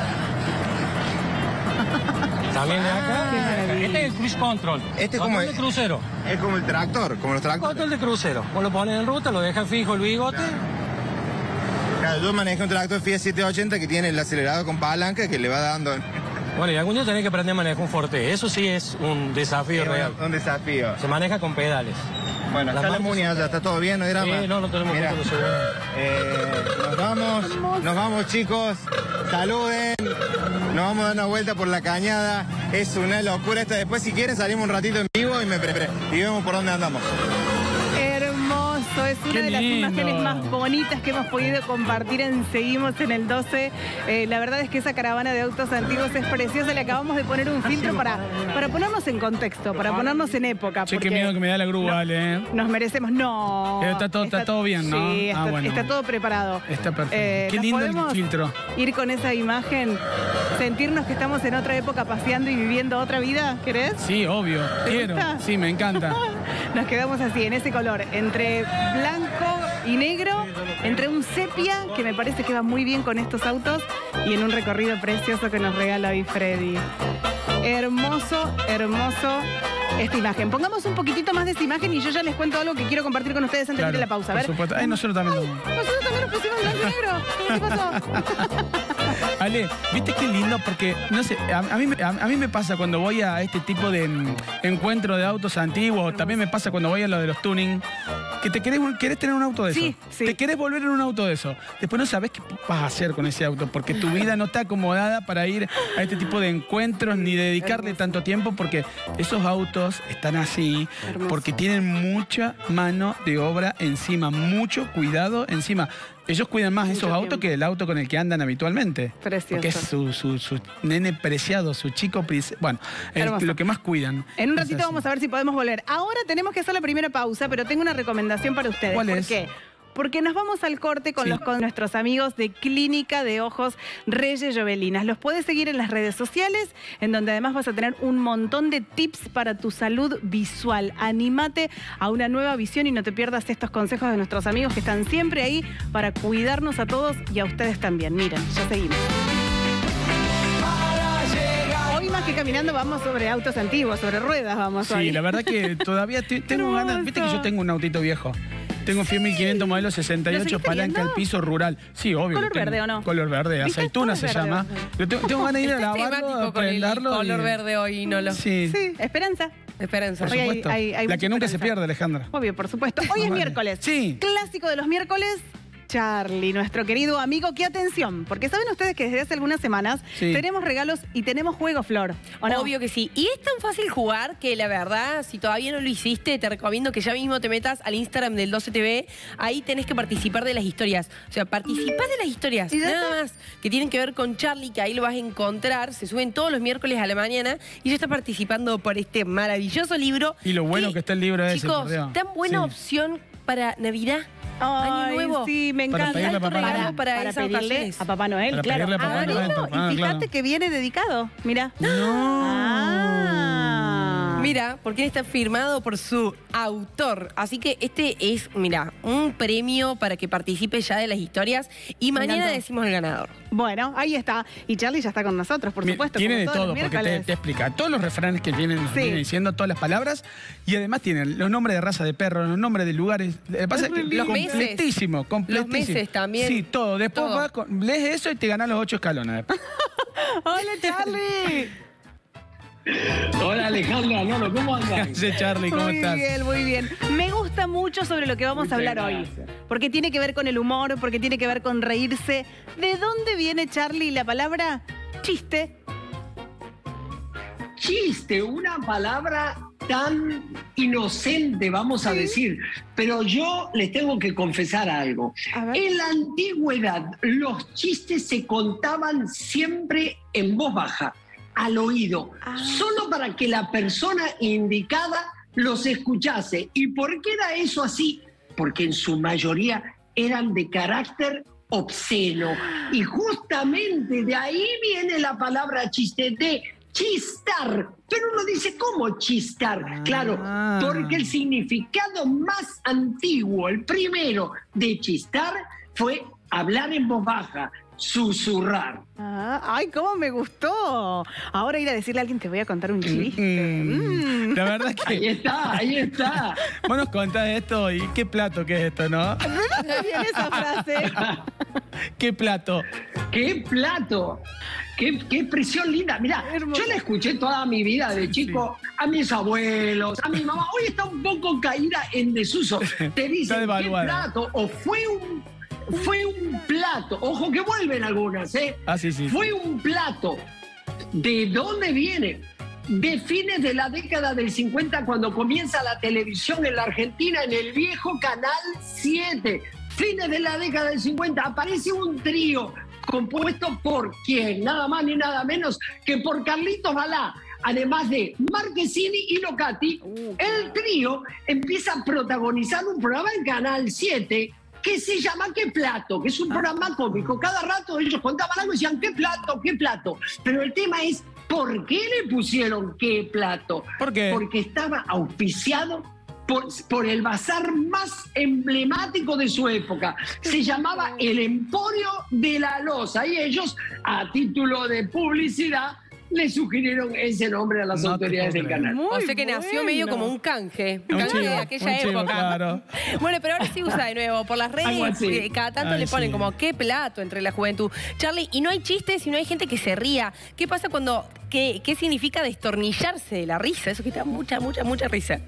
Speaker 11: También de acá. Este es el cruise control.
Speaker 5: Este es
Speaker 11: Control
Speaker 5: como
Speaker 11: de
Speaker 5: el-
Speaker 11: crucero.
Speaker 5: Es como el tractor, como los tractores.
Speaker 11: Control de crucero. Vos lo pones en ruta, lo dejas fijo el bigote.
Speaker 5: Claro, yo manejé un tractor Fiat setecientos ochenta que tiene el acelerador con palanca que le va dando.
Speaker 11: Bueno, y algún día tenés que aprender a manejar un Forte. Eso sí es un desafío real.
Speaker 5: Un desafío.
Speaker 11: Se maneja con pedales.
Speaker 5: Bueno,
Speaker 11: Las
Speaker 5: está la
Speaker 11: marcas-
Speaker 5: Muni allá, está todo bien, no hay drama.
Speaker 11: Sí, no, no tenemos
Speaker 5: Mirá,
Speaker 11: cuenta de seguridad.
Speaker 5: eh, nos vamos, nos vamos chicos, saluden, nos vamos a dar una vuelta por la cañada, es una locura esta, después si quieren salimos un ratito en vivo y me pre- pre- y vemos por dónde andamos.
Speaker 3: Hermoso, es una
Speaker 2: Qué
Speaker 3: de las
Speaker 2: lindo.
Speaker 3: imágenes más bonitas que hemos podido compartir en Seguimos en el doce. Eh, la verdad es que esa caravana de autos antiguos es preciosa. Le acabamos de poner un filtro para, para ponernos en contexto, para ponernos en época.
Speaker 2: Che, qué
Speaker 3: porque
Speaker 2: miedo que me da la grúa, Ale, ¿eh?
Speaker 3: Nos merecemos, no.
Speaker 2: Pero está todo- está todo bien, ¿no?
Speaker 3: Sí, está,
Speaker 2: Ah, bueno.
Speaker 3: está todo preparado.
Speaker 2: Está perfecto.
Speaker 3: Eh,
Speaker 2: Qué
Speaker 3: ¿nos
Speaker 2: lindo el
Speaker 3: podemos
Speaker 2: filtro.
Speaker 3: ir con esa imagen? sentirnos que estamos en otra época paseando y viviendo otra vida? ¿Querés?
Speaker 2: Sí, obvio.
Speaker 3: ¿Te
Speaker 2: Quiero.
Speaker 3: gusta?
Speaker 2: Sí, me encanta.
Speaker 3: Nos quedamos así, en ese color, entre blanco y negro, entre un sepia, que me parece que va muy bien con estos autos, y en un recorrido precioso que nos regala hoy Freddy. Hermoso, hermoso esta imagen. Pongamos un poquitito más de esta imagen y yo ya les cuento algo que quiero compartir con ustedes antes
Speaker 2: Claro,
Speaker 3: de ir a la pausa. A ver.
Speaker 2: por supuesto. Ay, nosotros también.
Speaker 3: Ay, nosotros también nos pusimos blanco y negro. ¿Qué pasó?
Speaker 2: Ale, ¿viste qué lindo? Porque, no sé, a, a mí, me- a, a mí me pasa cuando voy a este tipo de mm, encuentro de autos antiguos, también me pasa cuando voy a lo de los tuning, que te querés, querés tener un auto de eso.
Speaker 3: Sí, sí.
Speaker 2: Te querés volver en un auto de eso. Después no sabés qué vas a hacer con ese auto, porque tu vida no está acomodada para ir a este tipo de encuentros ni dedicarle tanto tiempo, porque esos autos están así,
Speaker 3: Hermoso.
Speaker 2: porque tienen mucha mano de obra encima, mucho cuidado encima. Ellos cuidan más
Speaker 3: Mucho
Speaker 2: esos autos
Speaker 3: tiempo.
Speaker 2: que el auto con el que andan habitualmente.
Speaker 3: Precioso.
Speaker 2: Porque es su, su, su nene preciado, su chico preciado. Bueno, es
Speaker 3: Hermoso.
Speaker 2: lo que más cuidan.
Speaker 3: En un
Speaker 2: Es
Speaker 3: ratito
Speaker 2: así.
Speaker 3: vamos a ver si podemos volver. Ahora tenemos que hacer la primera pausa, pero tengo una recomendación para ustedes.
Speaker 2: ¿Cuál
Speaker 3: ¿Por
Speaker 2: es?
Speaker 3: qué? Porque nos vamos al corte con,
Speaker 2: Sí.
Speaker 3: los, con nuestros amigos de Clínica de Ojos Reyes Jovelinas. Los puedes seguir en las redes sociales, en donde además vas a tener un montón de tips para tu salud visual. Anímate a una nueva visión y no te pierdas estos consejos de nuestros amigos que están siempre ahí para cuidarnos a todos y a ustedes también. Miren, ya seguimos. Hoy más que caminando vamos sobre autos antiguos, sobre ruedas vamos hoy.
Speaker 2: Sí, la verdad que todavía te- tengo
Speaker 3: Hermoso.
Speaker 2: ganas. Viste que yo tengo un autito viejo. Tengo un Fiat mil quinientos modelo sesenta y
Speaker 3: ¿Lo
Speaker 2: ocho,
Speaker 3: seguiste
Speaker 2: palanca
Speaker 3: viendo?
Speaker 2: al piso rural. Sí, obvio.
Speaker 3: ¿Color
Speaker 2: lo tengo.
Speaker 3: verde o no?
Speaker 2: Color verde,
Speaker 3: ¿Viste?
Speaker 2: aceituna
Speaker 3: Todo
Speaker 2: se
Speaker 3: verde.
Speaker 2: llama. Yo tengo, tengo ganas de ir a
Speaker 4: Está
Speaker 2: lavarlo,
Speaker 4: temático
Speaker 2: a
Speaker 4: con el
Speaker 2: prenderlo.
Speaker 4: color
Speaker 2: y-
Speaker 4: verde hoy, no lo...
Speaker 2: Sí,
Speaker 3: Sí, esperanza.
Speaker 4: Esperanza.
Speaker 2: por
Speaker 3: Hoy hay-
Speaker 2: supuesto.
Speaker 3: hay- hay
Speaker 2: La
Speaker 3: mucha
Speaker 2: que nunca se
Speaker 3: esperanza.
Speaker 2: pierde, Alejandra.
Speaker 3: Obvio, por supuesto. Hoy es
Speaker 2: Vale.
Speaker 3: miércoles.
Speaker 2: Sí.
Speaker 3: Clásico de los miércoles, Charlie, nuestro querido amigo. ¡Qué atención! Porque saben ustedes que desde hace algunas semanas
Speaker 2: Sí.
Speaker 3: tenemos regalos y tenemos juego, Flor. ¿O no?
Speaker 4: Obvio que sí. Y es tan fácil jugar que la verdad, si todavía no lo hiciste, te recomiendo que ya mismo te metas al Instagram del doce T V. Ahí tenés que participar de las historias. O sea, participás de las historias.
Speaker 3: ¿Y ya
Speaker 4: Nada
Speaker 3: está?
Speaker 4: más. Que tienen que ver con Charlie, que ahí lo vas a encontrar. Se suben todos los miércoles a la mañana. Y ya está participando por este maravilloso libro.
Speaker 2: Y lo bueno que está el libro ese,
Speaker 4: Chicos,
Speaker 2: por Dios.
Speaker 4: tan buena
Speaker 2: Sí.
Speaker 4: opción para Navidad.
Speaker 3: Ay,
Speaker 4: Año nuevo.
Speaker 3: sí, me
Speaker 2: Para
Speaker 3: encanta.
Speaker 2: pedirle a
Speaker 4: Alto
Speaker 2: Papá Noel.
Speaker 4: regalo para,
Speaker 3: para
Speaker 4: esas
Speaker 3: pedirle
Speaker 4: ocasiones.
Speaker 3: a Papá Noel,
Speaker 2: Para
Speaker 3: claro.
Speaker 2: pedirle a Papá
Speaker 3: Ah,
Speaker 2: Noel,
Speaker 3: lindo.
Speaker 2: ah,
Speaker 3: Y fíjate
Speaker 2: claro.
Speaker 3: que viene dedicado. Mira.
Speaker 2: No.
Speaker 3: Ah.
Speaker 4: Mira, porque está firmado por su autor. Así que este es, mira, un premio para que participe ya de las historias. Y
Speaker 3: Me
Speaker 4: mañana
Speaker 3: encantó.
Speaker 4: decimos el ganador.
Speaker 3: Bueno, ahí está. Y Charlie ya está con nosotros, por
Speaker 2: Mi-
Speaker 3: supuesto.
Speaker 2: Tiene
Speaker 3: como
Speaker 2: de
Speaker 3: todos los
Speaker 2: todo, porque te,
Speaker 3: miércoles.
Speaker 2: te explica todos los refranes que tienen, nos
Speaker 3: Sí.
Speaker 2: vienen diciendo, todas las palabras, y además tienen los nombres de raza de perros, los nombres de lugares. Lo que pasa es que
Speaker 4: Los meses.
Speaker 2: completísimo, completísimo.
Speaker 4: Los meses también.
Speaker 2: Sí, todo. Después
Speaker 4: Todo.
Speaker 2: vas con- lees eso y te ganás los ocho escalones.
Speaker 3: ¡Hola, Charlie!
Speaker 12: Hola Alejandra, Nolo, ¿cómo andas?
Speaker 2: Sí, Charlie, ¿cómo
Speaker 3: Muy
Speaker 2: estás?
Speaker 3: bien, muy bien. Me gusta mucho sobre lo que vamos
Speaker 12: Muchas
Speaker 3: a hablar hoy.
Speaker 12: gracias.
Speaker 3: Porque tiene que ver con el humor, porque tiene que ver con reírse. ¿De dónde viene, Charlie, la palabra chiste?
Speaker 12: Chiste, una palabra tan inocente, vamos a decir. Pero yo les tengo que confesar algo.
Speaker 3: A ver.
Speaker 12: En la antigüedad, los chistes se contaban siempre en voz baja, al oído,
Speaker 3: Ah.
Speaker 12: solo para que la persona indicada los escuchase. ¿Y por qué era eso así? Porque en su mayoría eran de carácter obsceno. Y justamente de ahí viene la palabra chiste, de chistar. Pero uno dice, ¿cómo chistar? Claro,
Speaker 2: Ah.
Speaker 12: porque el significado más antiguo, el primero de chistar, fue hablar en voz baja, susurrar.
Speaker 3: Ah, ¡ay, cómo me gustó! Ahora ir a decirle a alguien, te voy a contar un chiste.
Speaker 2: Mm,
Speaker 3: Mm.
Speaker 2: La verdad
Speaker 12: Ahí
Speaker 2: que
Speaker 12: está, ahí está.
Speaker 2: vos nos contás esto y qué plato que es esto, ¿no?
Speaker 3: Está bien esa frase.
Speaker 2: ¿Qué plato?
Speaker 12: ¡Qué plato! ¡Qué, qué expresión linda! Mirá,
Speaker 3: Hermoso.
Speaker 12: yo la escuché toda mi vida de chico, a mis abuelos, a mi mamá. Hoy está un poco caída en desuso. Te
Speaker 2: Está
Speaker 12: dicen, ¿qué
Speaker 2: devaluada.
Speaker 12: plato? O fue un, fue un plato. Ojo que vuelven algunas, ¿eh?
Speaker 2: Ah, sí, sí.
Speaker 12: Fue un plato. ¿De dónde viene? De fines de la década del cincuenta, cuando comienza la televisión en la Argentina, en el viejo Canal siete. Fines de la década del cincuenta, aparece un trío compuesto por ¿quién? Nada más ni nada menos que por Carlitos Balá. Además de Marquesini y Locati, el trío empieza a protagonizar un programa en Canal siete que se llama ¿Qué plato?, que es un programa cómico. Cada rato ellos contaban algo y decían ¿qué plato? ¿Qué plato? Pero el tema es, ¿por qué le pusieron ¿Qué plato?
Speaker 2: ¿Por qué?
Speaker 12: Porque estaba auspiciado por, por el bazar más emblemático de su época. Se llamaba el Emporio de la Loza. Y ellos, a título de publicidad, le sugirieron ese nombre a las
Speaker 2: No te
Speaker 12: autoridades
Speaker 2: puedo
Speaker 12: del
Speaker 2: creer.
Speaker 12: canal.
Speaker 4: O sea que
Speaker 3: Muy
Speaker 4: nació
Speaker 3: bueno.
Speaker 4: medio como un canje.
Speaker 2: Un
Speaker 4: Canje
Speaker 2: chivo,
Speaker 4: de aquella
Speaker 2: un chivo,
Speaker 4: época.
Speaker 2: claro.
Speaker 4: Bueno, pero ahora sí usa de nuevo. Por las
Speaker 12: Algo
Speaker 4: redes,
Speaker 12: así.
Speaker 4: eh, cada tanto
Speaker 2: Ay,
Speaker 4: le ponen
Speaker 2: sí.
Speaker 4: como qué plato entre la juventud. Charlie, y no hay chistes y no hay gente que se ría. ¿Qué pasa cuando, qué, qué significa destornillarse de la risa? Eso que da mucha, mucha, mucha risa.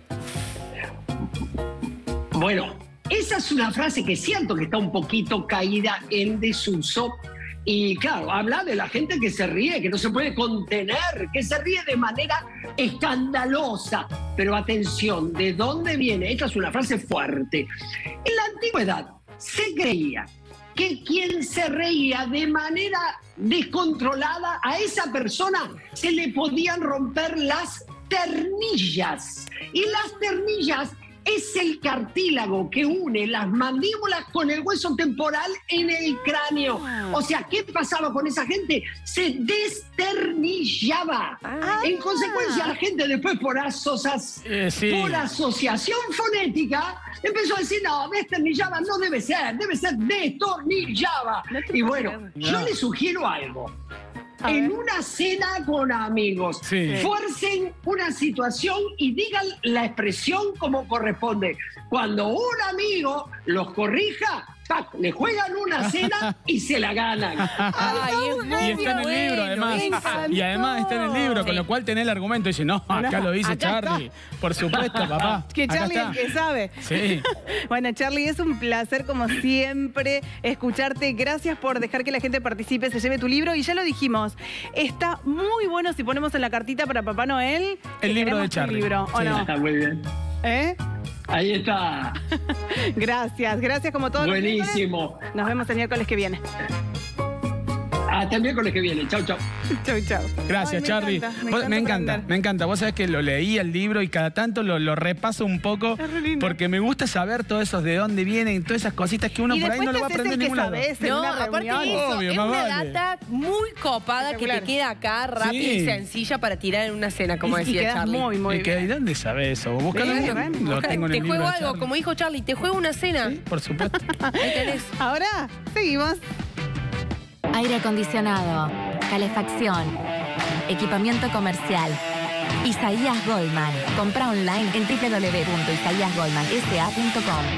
Speaker 12: Bueno, esa es una frase que siento que está un poquito caída en desuso. Y claro, habla de la gente que se ríe, que no se puede contener, que se ríe de manera escandalosa. Pero atención, ¿de dónde viene? Esta es una frase fuerte. En la antigüedad se creía que quien se reía de manera descontrolada, a esa persona se le podían romper las ternillas. Y las ternillas es el cartílago que une las mandíbulas con el hueso temporal en el cráneo. O sea, ¿qué pasaba con esa gente? Se desternillaba.
Speaker 3: Ah.
Speaker 12: En consecuencia, la gente después por, asocias-
Speaker 2: Eh, sí.
Speaker 12: por asociación fonética empezó a decir, no, desternillaba no debe ser, debe ser destornillaba.
Speaker 3: No te
Speaker 12: Y
Speaker 3: puedo
Speaker 12: bueno,
Speaker 3: creer.
Speaker 12: yo
Speaker 2: No.
Speaker 12: les sugiero algo.
Speaker 3: A
Speaker 12: En
Speaker 3: ver.
Speaker 12: una cena con amigos,
Speaker 2: Sí.
Speaker 12: fuercen una situación y digan la expresión como corresponde. Cuando un amigo los corrija, ¡tac!, le juegan una cena y se la ganan.
Speaker 4: Ay, es muy
Speaker 2: Y está en el
Speaker 4: bueno,
Speaker 2: libro, además.
Speaker 4: me
Speaker 2: Y además está en el libro, con
Speaker 4: Sí.
Speaker 2: lo cual tenés el argumento. Y dice, no, acá lo dice
Speaker 3: acá
Speaker 2: Charlie. Por supuesto, papá.
Speaker 3: Que
Speaker 2: Acá
Speaker 3: Charlie es
Speaker 2: está.
Speaker 3: el que sabe.
Speaker 2: Sí.
Speaker 3: Bueno, Charlie, es un placer como siempre escucharte. Gracias por dejar que la gente participe, se lleve tu libro. Y ya lo dijimos, está muy bueno si ponemos en la cartita para Papá Noel. que
Speaker 2: El libro
Speaker 3: queremos
Speaker 2: de
Speaker 3: tu
Speaker 2: Charlie.
Speaker 3: libro, ¿o
Speaker 2: Sí.
Speaker 3: no?
Speaker 12: Está muy bien.
Speaker 3: ¿Eh?
Speaker 12: Ahí está.
Speaker 3: Gracias, gracias como todos los
Speaker 12: Buenísimo.
Speaker 3: miércoles. Nos vemos el miércoles que viene.
Speaker 12: Hasta el miércoles que viene. Chau, chau.
Speaker 3: Chau, chau.
Speaker 2: Gracias,
Speaker 3: Ay, me
Speaker 2: Charlie.
Speaker 3: encanta, me
Speaker 2: Vos-
Speaker 3: encanta
Speaker 2: me encanta,
Speaker 3: aprender.
Speaker 2: me encanta. Vos sabés que lo leí el libro y cada tanto lo, lo repaso un poco
Speaker 3: Es re lindo.
Speaker 2: porque me gusta saber todo eso, de dónde vienen, todas esas cositas que uno
Speaker 3: Y
Speaker 2: por ahí
Speaker 3: después
Speaker 2: no lo va a
Speaker 3: te haces
Speaker 2: aprender en
Speaker 3: el que
Speaker 2: ningún lado.
Speaker 3: sabés en
Speaker 4: No,
Speaker 3: una
Speaker 4: aparte
Speaker 3: reunión.
Speaker 4: de eso,
Speaker 2: Obvio,
Speaker 4: es
Speaker 2: más
Speaker 4: una
Speaker 2: vale.
Speaker 4: data muy copada que te
Speaker 3: Espectacular.
Speaker 4: queda acá rápida
Speaker 2: Sí.
Speaker 4: y sencilla para tirar en una cena, como
Speaker 3: Y- y
Speaker 4: decía
Speaker 3: quedas
Speaker 4: Charlie.
Speaker 3: muy, muy
Speaker 2: ¿Y que-
Speaker 3: bien.
Speaker 2: ¿y dónde sabes eso? Búscalo.
Speaker 3: Sí,
Speaker 2: lo
Speaker 3: bueno.
Speaker 2: tengo en
Speaker 4: te
Speaker 2: el libro
Speaker 4: juego
Speaker 2: de
Speaker 4: algo,
Speaker 2: Charlie.
Speaker 4: como dijo Charlie, te juego una cena.
Speaker 2: Sí, por supuesto.
Speaker 4: Ahí tenés.
Speaker 3: Ahora, seguimos.
Speaker 13: Aire acondicionado, calefacción, equipamiento comercial. Isaías Goldman. Compra online en doble u doble u doble u punto isaías goldman s a punto com.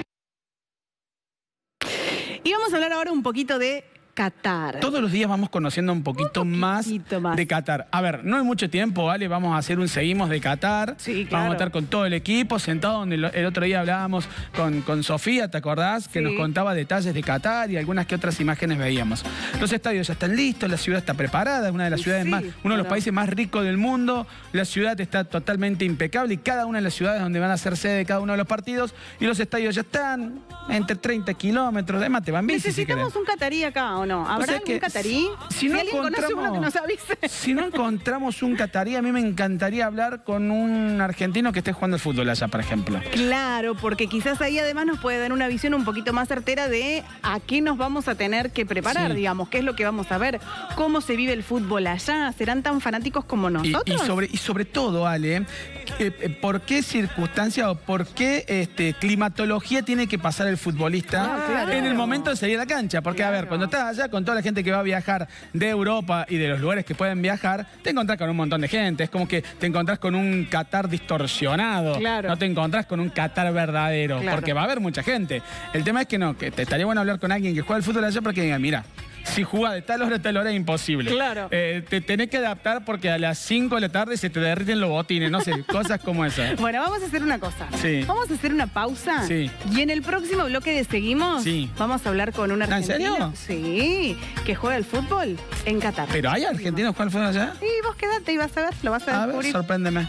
Speaker 3: Y vamos a hablar ahora un poquito de Qatar.
Speaker 2: Todos los días vamos conociendo un poquito,
Speaker 3: Un
Speaker 2: más,
Speaker 3: poquitito más.
Speaker 2: de Qatar. A ver, no hay mucho tiempo, ¿vale? Vamos a hacer un seguimos de Qatar.
Speaker 3: Sí, claro.
Speaker 2: Vamos a estar con todo el equipo, sentado donde el, el otro día hablábamos con, con Sofía, ¿te acordás? Que
Speaker 3: Sí.
Speaker 2: nos contaba detalles de Qatar y algunas que otras imágenes veíamos. Los estadios ya están listos, la ciudad está preparada, es una de las
Speaker 3: Y
Speaker 2: ciudades
Speaker 3: sí,
Speaker 2: más, uno de los
Speaker 3: bueno.
Speaker 2: países más ricos del mundo. La ciudad está totalmente impecable y cada una de las ciudades donde van a ser sede de cada uno de los partidos. Y los estadios ya están entre treinta kilómetros. Además, te van bici si
Speaker 3: ¿Necesitamos
Speaker 2: querés.
Speaker 3: un catarí acá o no?
Speaker 2: O
Speaker 3: ¿Habrá
Speaker 2: sea
Speaker 3: algún
Speaker 2: que
Speaker 3: catarí?
Speaker 2: si no
Speaker 3: alguien conoce
Speaker 2: encontramos-
Speaker 3: uno que nos avise.
Speaker 2: Si no encontramos un catarí, a mí me encantaría hablar con un argentino que esté jugando al fútbol allá, por ejemplo.
Speaker 3: Claro, porque quizás ahí además nos puede dar una visión un poquito más certera de a qué nos vamos a tener que preparar,
Speaker 2: Sí.
Speaker 3: digamos, qué es lo que vamos a ver, cómo se vive el fútbol allá, serán tan fanáticos como
Speaker 2: Y,
Speaker 3: nosotros.
Speaker 2: y sobre, y sobre todo, Ale, eh, eh, ¿por qué circunstancia o por qué este, climatología tiene que pasar el futbolista
Speaker 3: Ah, claro.
Speaker 2: en el momento de salir a la cancha? Porque, a ver, cuando estás allá con toda la gente que va a viajar de Europa y de los lugares que pueden viajar, te encontrás con un montón de gente. Es como que te encontrás con un Qatar distorsionado.
Speaker 3: Claro.
Speaker 2: No te encontrás con un Qatar verdadero.
Speaker 3: Claro.
Speaker 2: Porque va a haber mucha gente. El tema es que no, que te estaría bueno hablar con alguien que juega al fútbol allá porque diga, mira, si jugás de tal hora a tal hora es imposible.
Speaker 3: Claro.
Speaker 2: Eh, te tenés que adaptar porque a las cinco de la tarde se te derriten los botines, no sé, cosas como esas.
Speaker 3: Bueno, vamos a hacer una cosa.
Speaker 2: Sí.
Speaker 3: Vamos a hacer una pausa.
Speaker 2: Sí.
Speaker 3: Y en el próximo bloque de Seguimos,
Speaker 2: Sí.
Speaker 3: vamos a hablar con un
Speaker 2: ¿En
Speaker 3: argentino.
Speaker 2: serio?
Speaker 3: Sí, que juega el fútbol en Qatar.
Speaker 2: ¿Pero hay argentinos jugando al fútbol allá?
Speaker 3: Y vos quedate y vas a ver, lo vas a
Speaker 2: A ver,
Speaker 3: descubrir.
Speaker 2: sorpréndeme.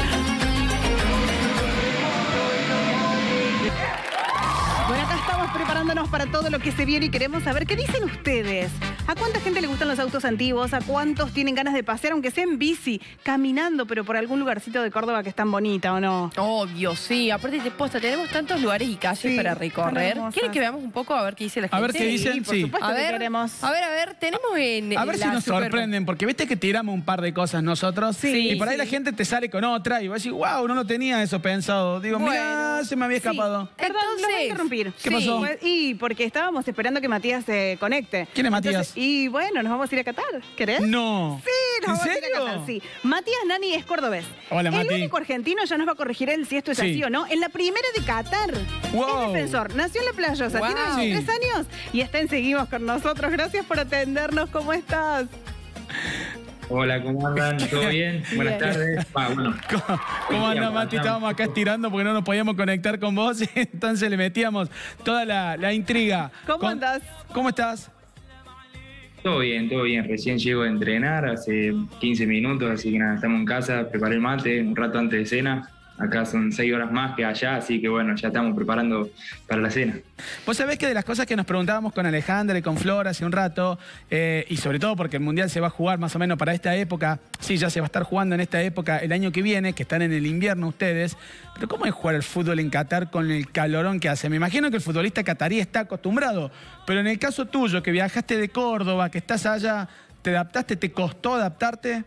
Speaker 3: Bueno, acá estamos preparados preparándonos para todo lo que se viene y queremos saber qué dicen ustedes. ¿A cuánta gente le gustan los autos antiguos? ¿A cuántos tienen ganas de pasear, aunque sea en bici, caminando, pero por algún lugarcito de Córdoba que es tan bonita, o no?
Speaker 4: Obvio, sí. Aparte de posta, tenemos tantos lugares y calles
Speaker 3: Sí,
Speaker 4: para
Speaker 3: tan
Speaker 4: recorrer.
Speaker 3: hermosas.
Speaker 4: ¿Quieren que veamos un poco a ver qué dice la gente?
Speaker 2: A ver qué dicen,
Speaker 3: Sí, por
Speaker 2: sí.
Speaker 3: supuesto
Speaker 4: A
Speaker 3: que
Speaker 4: ver,
Speaker 3: queremos.
Speaker 4: a ver, a ver, tenemos en
Speaker 2: A ver si
Speaker 4: la
Speaker 2: nos
Speaker 4: super-
Speaker 2: sorprenden, porque viste que tiramos un par de cosas nosotros
Speaker 4: Sí,
Speaker 2: y por ahí
Speaker 4: sí.
Speaker 2: la gente te sale con otra y vas a decir, wow, no lo tenía eso pensado. Digo,
Speaker 4: Bueno,
Speaker 2: mira, se me había escapado.
Speaker 3: Perdón, los voy a interrumpir.
Speaker 2: ¿Qué pasó?
Speaker 3: Pues, Y porque estábamos esperando que Matías se conecte.
Speaker 2: ¿Quién es Matías?
Speaker 3: Entonces, y bueno, nos vamos a ir a Qatar. ¿Querés?
Speaker 2: No.
Speaker 3: Sí, nos
Speaker 2: ¿En
Speaker 3: vamos a ir
Speaker 2: serio?
Speaker 3: a Qatar, sí. Matías Nani es cordobés.
Speaker 2: Hola,
Speaker 3: El
Speaker 2: Mati.
Speaker 3: único argentino, ya nos va a corregir él si esto es
Speaker 2: Sí.
Speaker 3: así o no. En la primera de Qatar.
Speaker 2: Wow.
Speaker 3: Es defensor. Nació en La Playosa,
Speaker 4: Wow.
Speaker 3: tiene veintitrés años y está en Seguimos con nosotros. Gracias por atendernos. ¿Cómo estás?
Speaker 14: Hola, ¿cómo andan? ¿Todo bien? Buenas
Speaker 3: Bien.
Speaker 14: tardes. Ah, bueno.
Speaker 2: ¿Cómo, cómo anda, Mati? Estábamos acá estirando porque no nos podíamos conectar con vos, entonces le metíamos toda la, la intriga.
Speaker 3: ¿Cómo
Speaker 2: Con-
Speaker 3: andás?
Speaker 2: ¿Cómo estás?
Speaker 14: Todo bien, todo bien. Recién llego a entrenar hace quince minutos, así que nada, estamos en casa, preparé el mate un rato antes de cena. Acá son seis horas más que allá, así que bueno, ya estamos preparando para la cena.
Speaker 2: Vos sabés que de las cosas que nos preguntábamos con Alejandra y con Flor hace un rato, eh, y sobre todo porque el Mundial se va a jugar más o menos para esta época, sí, ya se va a estar jugando en esta época el año que viene, que están en el invierno ustedes, pero ¿cómo es jugar el fútbol en Qatar con el calorón que hace? Me imagino que el futbolista catarí está acostumbrado, pero en el caso tuyo, que viajaste de Córdoba, que estás allá, ¿te adaptaste? ¿Te costó adaptarte?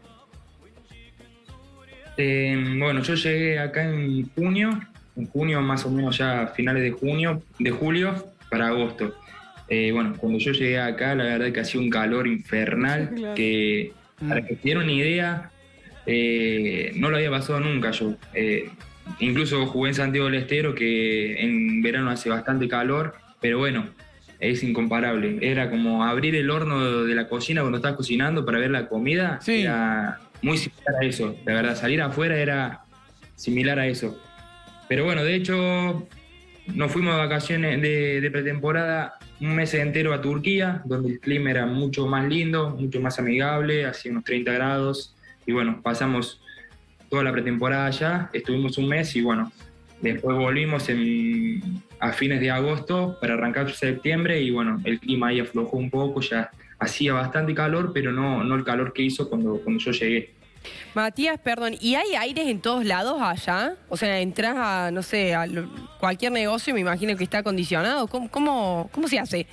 Speaker 14: Eh, bueno, yo llegué acá en junio, en junio más o menos ya finales de junio, de julio para agosto. Eh, bueno, cuando yo llegué acá, la verdad que hacía un calor infernal,
Speaker 15: Claro.
Speaker 14: que para que se dieran una idea, eh, no lo había pasado nunca yo. Eh, incluso jugué en Santiago del Estero, que en verano hace bastante calor, pero bueno, es incomparable. Era como abrir el horno de la cocina cuando estás cocinando para ver la comida. Era muy similar a eso. La verdad, salir afuera era similar a eso. Pero bueno, de hecho, nos fuimos de vacaciones de, de pretemporada un mes entero a Turquía, donde el clima era mucho más lindo, mucho más amigable, hacía unos treinta grados. Y bueno, pasamos toda la pretemporada allá, estuvimos un mes y bueno, después volvimos en, a fines de agosto para arrancar septiembre y bueno, el clima ahí aflojó un poco, ya hacía bastante calor, pero no, no el calor que hizo cuando, cuando yo llegué.
Speaker 4: Matías, perdón, ¿y hay aires en todos lados allá? O sea, entras a, no sé, a lo- cualquier negocio y me imagino que está acondicionado. ¿Cómo, cómo, cómo se hace?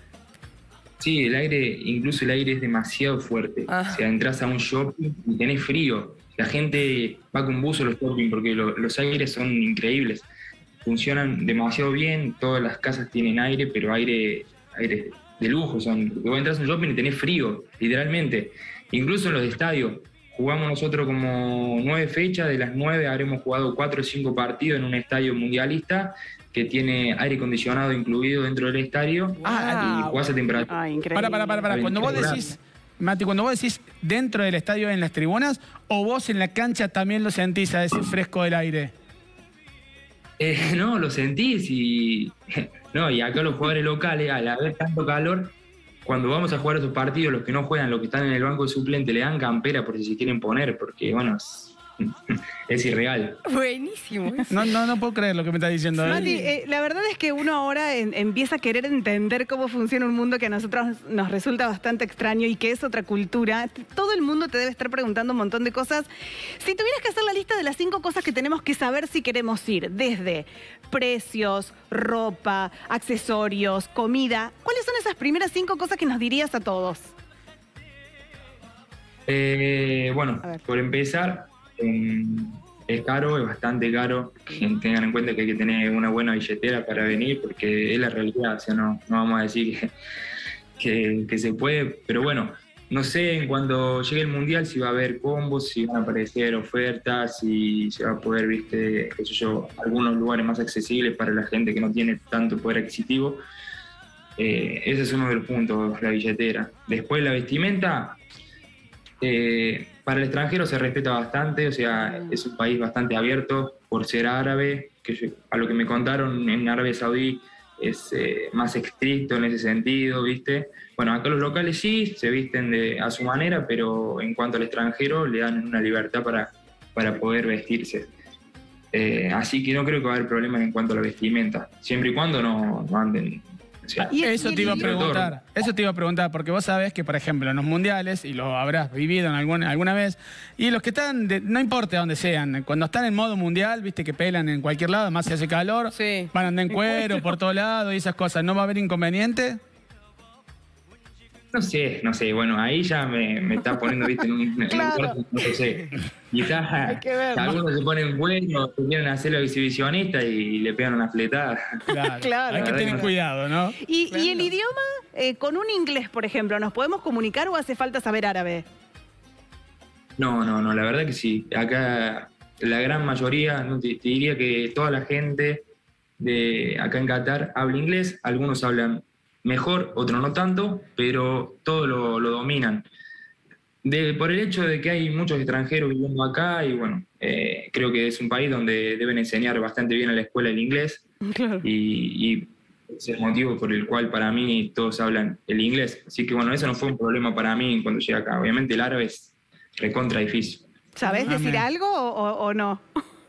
Speaker 14: Sí, el aire, incluso el aire es demasiado fuerte.
Speaker 4: Ah.
Speaker 14: O sea, entras a un shopping y tenés frío. La gente va con buzo a los shopping porque lo- los aires son increíbles. Funcionan demasiado bien, todas las casas tienen aire, pero aire, aire de lujo. Son, porque vos entras a un shopping y tenés frío, literalmente. Incluso en los estadios. Jugamos nosotros como nueve fechas, de las nueve habremos jugado cuatro o cinco partidos en un estadio mundialista que tiene aire acondicionado incluido dentro del estadio y jugás a temperatura.
Speaker 2: Para, para, para, para. Cuando vos decís, Mati, cuando vos decís dentro del estadio en las tribunas, o vos en la cancha también lo sentís a ese fresco del aire.
Speaker 14: Eh, no, lo sentís y. No, y acá los jugadores locales, al haber tanto calor, cuando vamos a jugar esos partidos, los que no juegan, los que están en el banco de suplente, le dan campera por si se quieren poner, porque, bueno, es, es irreal.
Speaker 4: Buenísimo.
Speaker 2: No, no, no puedo creer lo que me estás diciendo. ¿eh?
Speaker 3: Mati, eh, la verdad es que uno ahora en- empieza a querer entender cómo funciona un mundo que a nosotros nos resulta bastante extraño y que es otra cultura. Todo el mundo te debe estar preguntando un montón de cosas. Si tuvieras que hacer la lista de las cinco cosas que tenemos que saber si queremos ir, desde precios, ropa, accesorios, comida, ¿cuáles son esas primeras cinco cosas que nos dirías a todos?
Speaker 14: Eh, bueno, por empezar, eh, es caro, es bastante caro. Tengan en cuenta que hay que tener una buena billetera para venir, porque es la realidad, o sea, no, no vamos a decir que, que, que se puede, pero bueno, no sé en cuando llegue el Mundial si va a haber combos, si van a aparecer ofertas, si se va a poder, viste, qué sé yo, algunos lugares más accesibles para la gente que no tiene tanto poder adquisitivo. Eh, ese es uno de los puntos, la billetera. Después la vestimenta. Eh, para el extranjero se respeta bastante, o sea, es un país bastante abierto por ser árabe, que yo- a lo que me contaron en Arabia Saudí es eh, más estricto en ese sentido, ¿viste? Bueno, acá los locales sí, se visten de, a su manera, pero en cuanto al extranjero le dan una libertad para, para poder vestirse. Eh, así que no creo que va a haber problemas en cuanto a la vestimenta, siempre y cuando no, no anden O sea,
Speaker 2: Y eso te iba a preguntar, eso te iba a preguntar, porque vos sabés que, por ejemplo, en los mundiales, y lo habrás vivido en alguna, alguna vez, y los que están, de, no importa dónde sean, cuando están en modo mundial, viste que pelan en cualquier lado, más si hace calor,
Speaker 4: sí.
Speaker 2: van a andar en cuero por todos lados y esas cosas, ¿no va a haber inconveniente?
Speaker 14: No sé, no sé, bueno, ahí ya me, me está poniendo, viste, en un,
Speaker 3: Claro.
Speaker 14: en un cuarto, no sé. Quizás
Speaker 3: Hay que ver.
Speaker 14: algunos se ponen buenos, quieren hacerlo exhibicionista y le pegan una fletada.
Speaker 2: Claro,
Speaker 3: Claro.
Speaker 2: hay que tener cuidado, ¿no?
Speaker 3: ¿Y, y el idioma, eh, con un inglés, por ejemplo, ¿nos podemos comunicar o hace falta saber árabe?
Speaker 14: No, no, no, la verdad que sí. Acá la gran mayoría, no, te, te diría que toda la gente de acá en Qatar habla inglés, algunos hablan mejor, otros no tanto, pero todos lo, lo dominan. De, por el hecho de que hay muchos extranjeros viviendo acá y bueno, eh, creo que es un país donde deben enseñar bastante bien en la escuela el inglés.
Speaker 3: Claro.
Speaker 14: y, y es el motivo por el cual para mí todos hablan el inglés. Así que bueno, eso no fue un problema para mí cuando llegué acá. Obviamente el árabe es recontra difícil.
Speaker 3: ¿Sabés
Speaker 2: Ah,
Speaker 3: decir
Speaker 2: me-
Speaker 3: algo o, o- o no?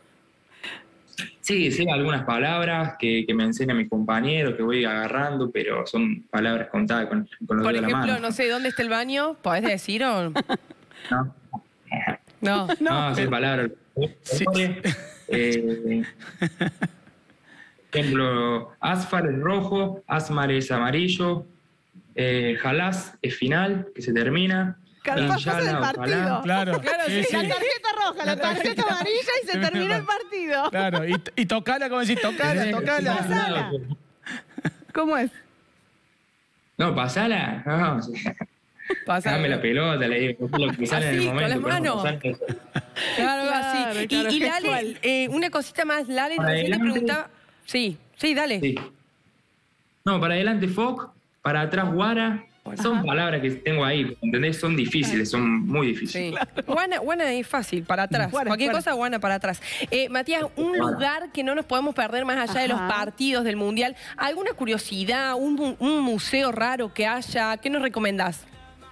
Speaker 14: Sí, sé algunas palabras que, que me enseña mi compañero, que voy agarrando, pero son palabras contadas con, con los
Speaker 4: Por
Speaker 14: dedos de la
Speaker 4: ejemplo,
Speaker 14: mano.
Speaker 4: no sé, ¿dónde está el baño? ¿Podés decir o...?
Speaker 14: No,
Speaker 4: No.
Speaker 14: no, son palabras.
Speaker 2: Sí.
Speaker 14: Eh, por ejemplo, Asfar es rojo, Asmar es amarillo, eh, Jalás es final, que se termina.
Speaker 3: Capaz pasa del
Speaker 14: Inshallah,
Speaker 3: partido.
Speaker 14: ojalá.
Speaker 2: Claro,
Speaker 4: Claro,
Speaker 2: sí,
Speaker 4: sí,
Speaker 3: La
Speaker 2: sí.
Speaker 3: tarjeta roja, la
Speaker 2: La
Speaker 3: tarjeta
Speaker 2: tarjeta-
Speaker 3: amarilla y se termina el partido.
Speaker 2: Claro, y, y tocala como decís, tocala,
Speaker 14: Eh,
Speaker 2: tocala.
Speaker 3: Pasala. ¿Cómo es?
Speaker 14: No, pasala. No, o sea,
Speaker 4: Pasa.
Speaker 14: dame la pelota, le digo, lo que sale en
Speaker 4: Así,
Speaker 14: el
Speaker 4: con
Speaker 14: momento.
Speaker 4: las
Speaker 14: pero no
Speaker 4: manos.
Speaker 14: pasala.
Speaker 4: Claro,
Speaker 3: Claro,
Speaker 4: así.
Speaker 3: claro,
Speaker 4: y, y
Speaker 3: gestual.
Speaker 4: Lale, eh, una cosita más, Lale,
Speaker 14: Para
Speaker 4: recién te
Speaker 14: adelante.
Speaker 4: preguntaba... Sí, sí, dale.
Speaker 14: Sí. No, para adelante Foc, para atrás Guara. Son palabras que tengo ahí, ¿entendés? Son difíciles, son muy difíciles.
Speaker 4: Sí. Guana, guana es fácil, para atrás.
Speaker 3: Guana,
Speaker 4: Cualquier
Speaker 3: guana.
Speaker 4: cosa, guana para atrás. Eh, Matías, un
Speaker 14: Guana.
Speaker 4: lugar que no nos podemos perder más allá de los
Speaker 3: Ajá.
Speaker 4: partidos del Mundial. ¿Alguna curiosidad, un, mu- un museo raro que haya? ¿Qué nos recomendás?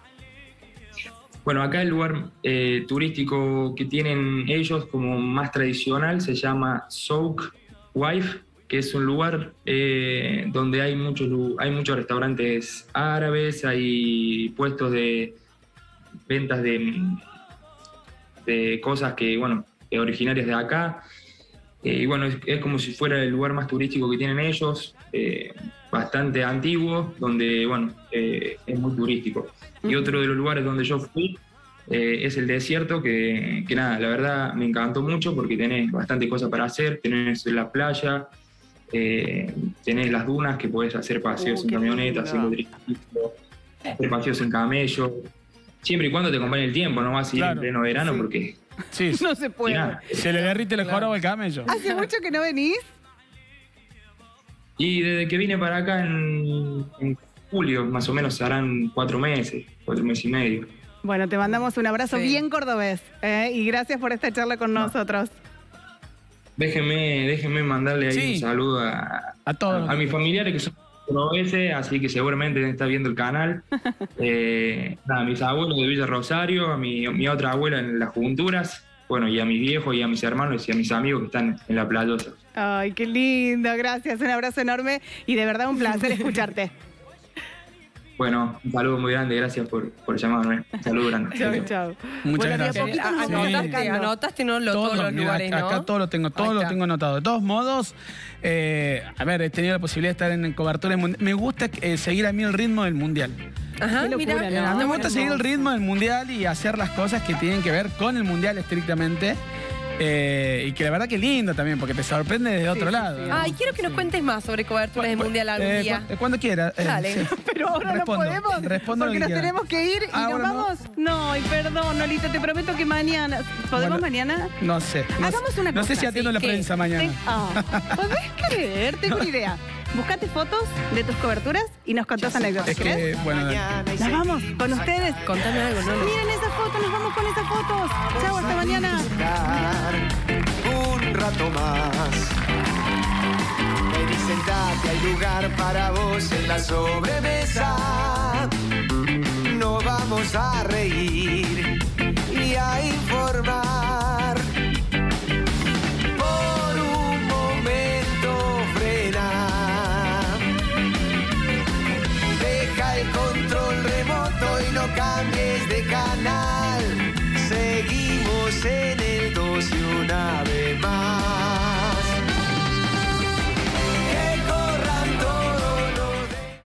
Speaker 14: Bueno, acá el lugar eh, turístico que tienen ellos como más tradicional se llama Souk Wife, que es un lugar eh, donde hay muchos, lu- hay muchos restaurantes árabes, hay puestos de ventas de, de cosas que, bueno, eh, originarias de acá. Eh, y bueno, es, es como si fuera el lugar más turístico que tienen ellos, eh, bastante antiguo, donde, bueno, eh, es muy turístico. Y otro de los lugares donde yo fui eh, es el desierto, que, que nada, la verdad me encantó mucho porque tenés bastante cosas para hacer, tenés la playa, eh, tenés las dunas que podés hacer paseos
Speaker 3: Uh,
Speaker 14: en
Speaker 3: qué
Speaker 14: camioneta,
Speaker 3: lindo.
Speaker 14: haciendo triciclo, hacer paseos en camello, siempre y cuando te acompañe el tiempo, no vas a ir
Speaker 2: Claro.
Speaker 14: en pleno verano
Speaker 3: Sí.
Speaker 14: porque...
Speaker 2: Sí,
Speaker 3: No se puede.
Speaker 14: Mirá.
Speaker 2: se le derrite el jorobo al camello.
Speaker 3: ¿Hace mucho que no venís?
Speaker 14: Y desde que vine para acá en, en julio, más o menos, harán cuatro meses, cuatro meses y medio.
Speaker 3: Bueno, te mandamos un abrazo
Speaker 4: Sí.
Speaker 3: bien cordobés. ¿eh? Y gracias por esta charla con nosotros.
Speaker 14: Déjenme, déjenme mandarle ahí
Speaker 2: Sí.
Speaker 14: un saludo a,
Speaker 2: A todos.
Speaker 14: a mis familiares que son cordobeses, así que seguramente están viendo el canal. Eh, nada, a mis abuelos de Villa Rosario, a mi, mi otra abuela en Las Junturas, bueno, y a mis viejos y a mis hermanos y a mis amigos que están en La Playosa.
Speaker 3: Ay, qué lindo. Gracias. Un abrazo enorme y de verdad un placer escucharte.
Speaker 14: Bueno, un saludo muy grande, gracias por, por llamarme. Un saludo grande.
Speaker 3: Chau, chau.
Speaker 2: Muchas
Speaker 3: Bueno, de a
Speaker 2: gracias.
Speaker 3: poquito nos
Speaker 2: Sí.
Speaker 3: vamos
Speaker 4: Anotaste,
Speaker 3: acercando.
Speaker 4: anotaste ¿no? Lo- todos
Speaker 2: Todo,
Speaker 4: los
Speaker 2: mira,
Speaker 4: lugares,
Speaker 2: acá,
Speaker 4: ¿no?
Speaker 2: acá todo lo tengo, todo
Speaker 4: Ahí
Speaker 2: lo
Speaker 4: está.
Speaker 2: tengo anotado. De todos modos, eh, a ver, he tenido la posibilidad de estar en cobertura mundial. Me gusta eh, seguir a mí el ritmo del mundial.
Speaker 4: Ajá,
Speaker 3: Qué locura,
Speaker 4: mira.
Speaker 3: ¿no?
Speaker 2: A mí me gusta
Speaker 3: Hermoso.
Speaker 2: seguir el ritmo del mundial y hacer las cosas que tienen que ver con el mundial estrictamente. Eh, y que la verdad que es lindo también, porque te sorprende desde otro
Speaker 3: sí,
Speaker 2: lado.
Speaker 3: sí.
Speaker 2: ¿no?
Speaker 4: Ay, quiero que nos cuentes más sobre coberturas del Mundial algún
Speaker 2: Eh,
Speaker 4: día.
Speaker 2: cu- cuando quiera. eh,
Speaker 4: Dale.
Speaker 2: sí.
Speaker 3: Pero ahora
Speaker 2: Respondo,
Speaker 3: no podemos
Speaker 2: respondo lo
Speaker 3: porque
Speaker 2: que
Speaker 3: nos
Speaker 2: quiera.
Speaker 3: tenemos que ir y
Speaker 2: Ah,
Speaker 3: nos
Speaker 2: ahora no.
Speaker 3: vamos. No, ay, perdón, Nolita, te prometo que mañana. ¿Podemos
Speaker 2: Bueno,
Speaker 3: mañana?
Speaker 2: No sé. No,
Speaker 3: Hagamos
Speaker 2: sé-
Speaker 3: una
Speaker 2: no
Speaker 3: cosa.
Speaker 2: sé si atiendo
Speaker 3: ¿sí?
Speaker 2: la
Speaker 3: ¿Qué?
Speaker 2: prensa mañana.
Speaker 3: Te- Ah, ¿podés creer? Tengo una idea. Buscate fotos de tus coberturas y nos contás anécdotas.
Speaker 2: Es que,
Speaker 3: ¿Querés?
Speaker 2: bueno,
Speaker 3: Nos vamos con ustedes.
Speaker 4: Contame algo, ¿no?
Speaker 3: Miren esas fotos, nos vamos con esas fotos. Chau, hasta mañana.
Speaker 15: Un rato más. Ven y sentate, hay lugar para vos en la sobremesa. No vamos a reír y a informar. Por un momento frena. terminar.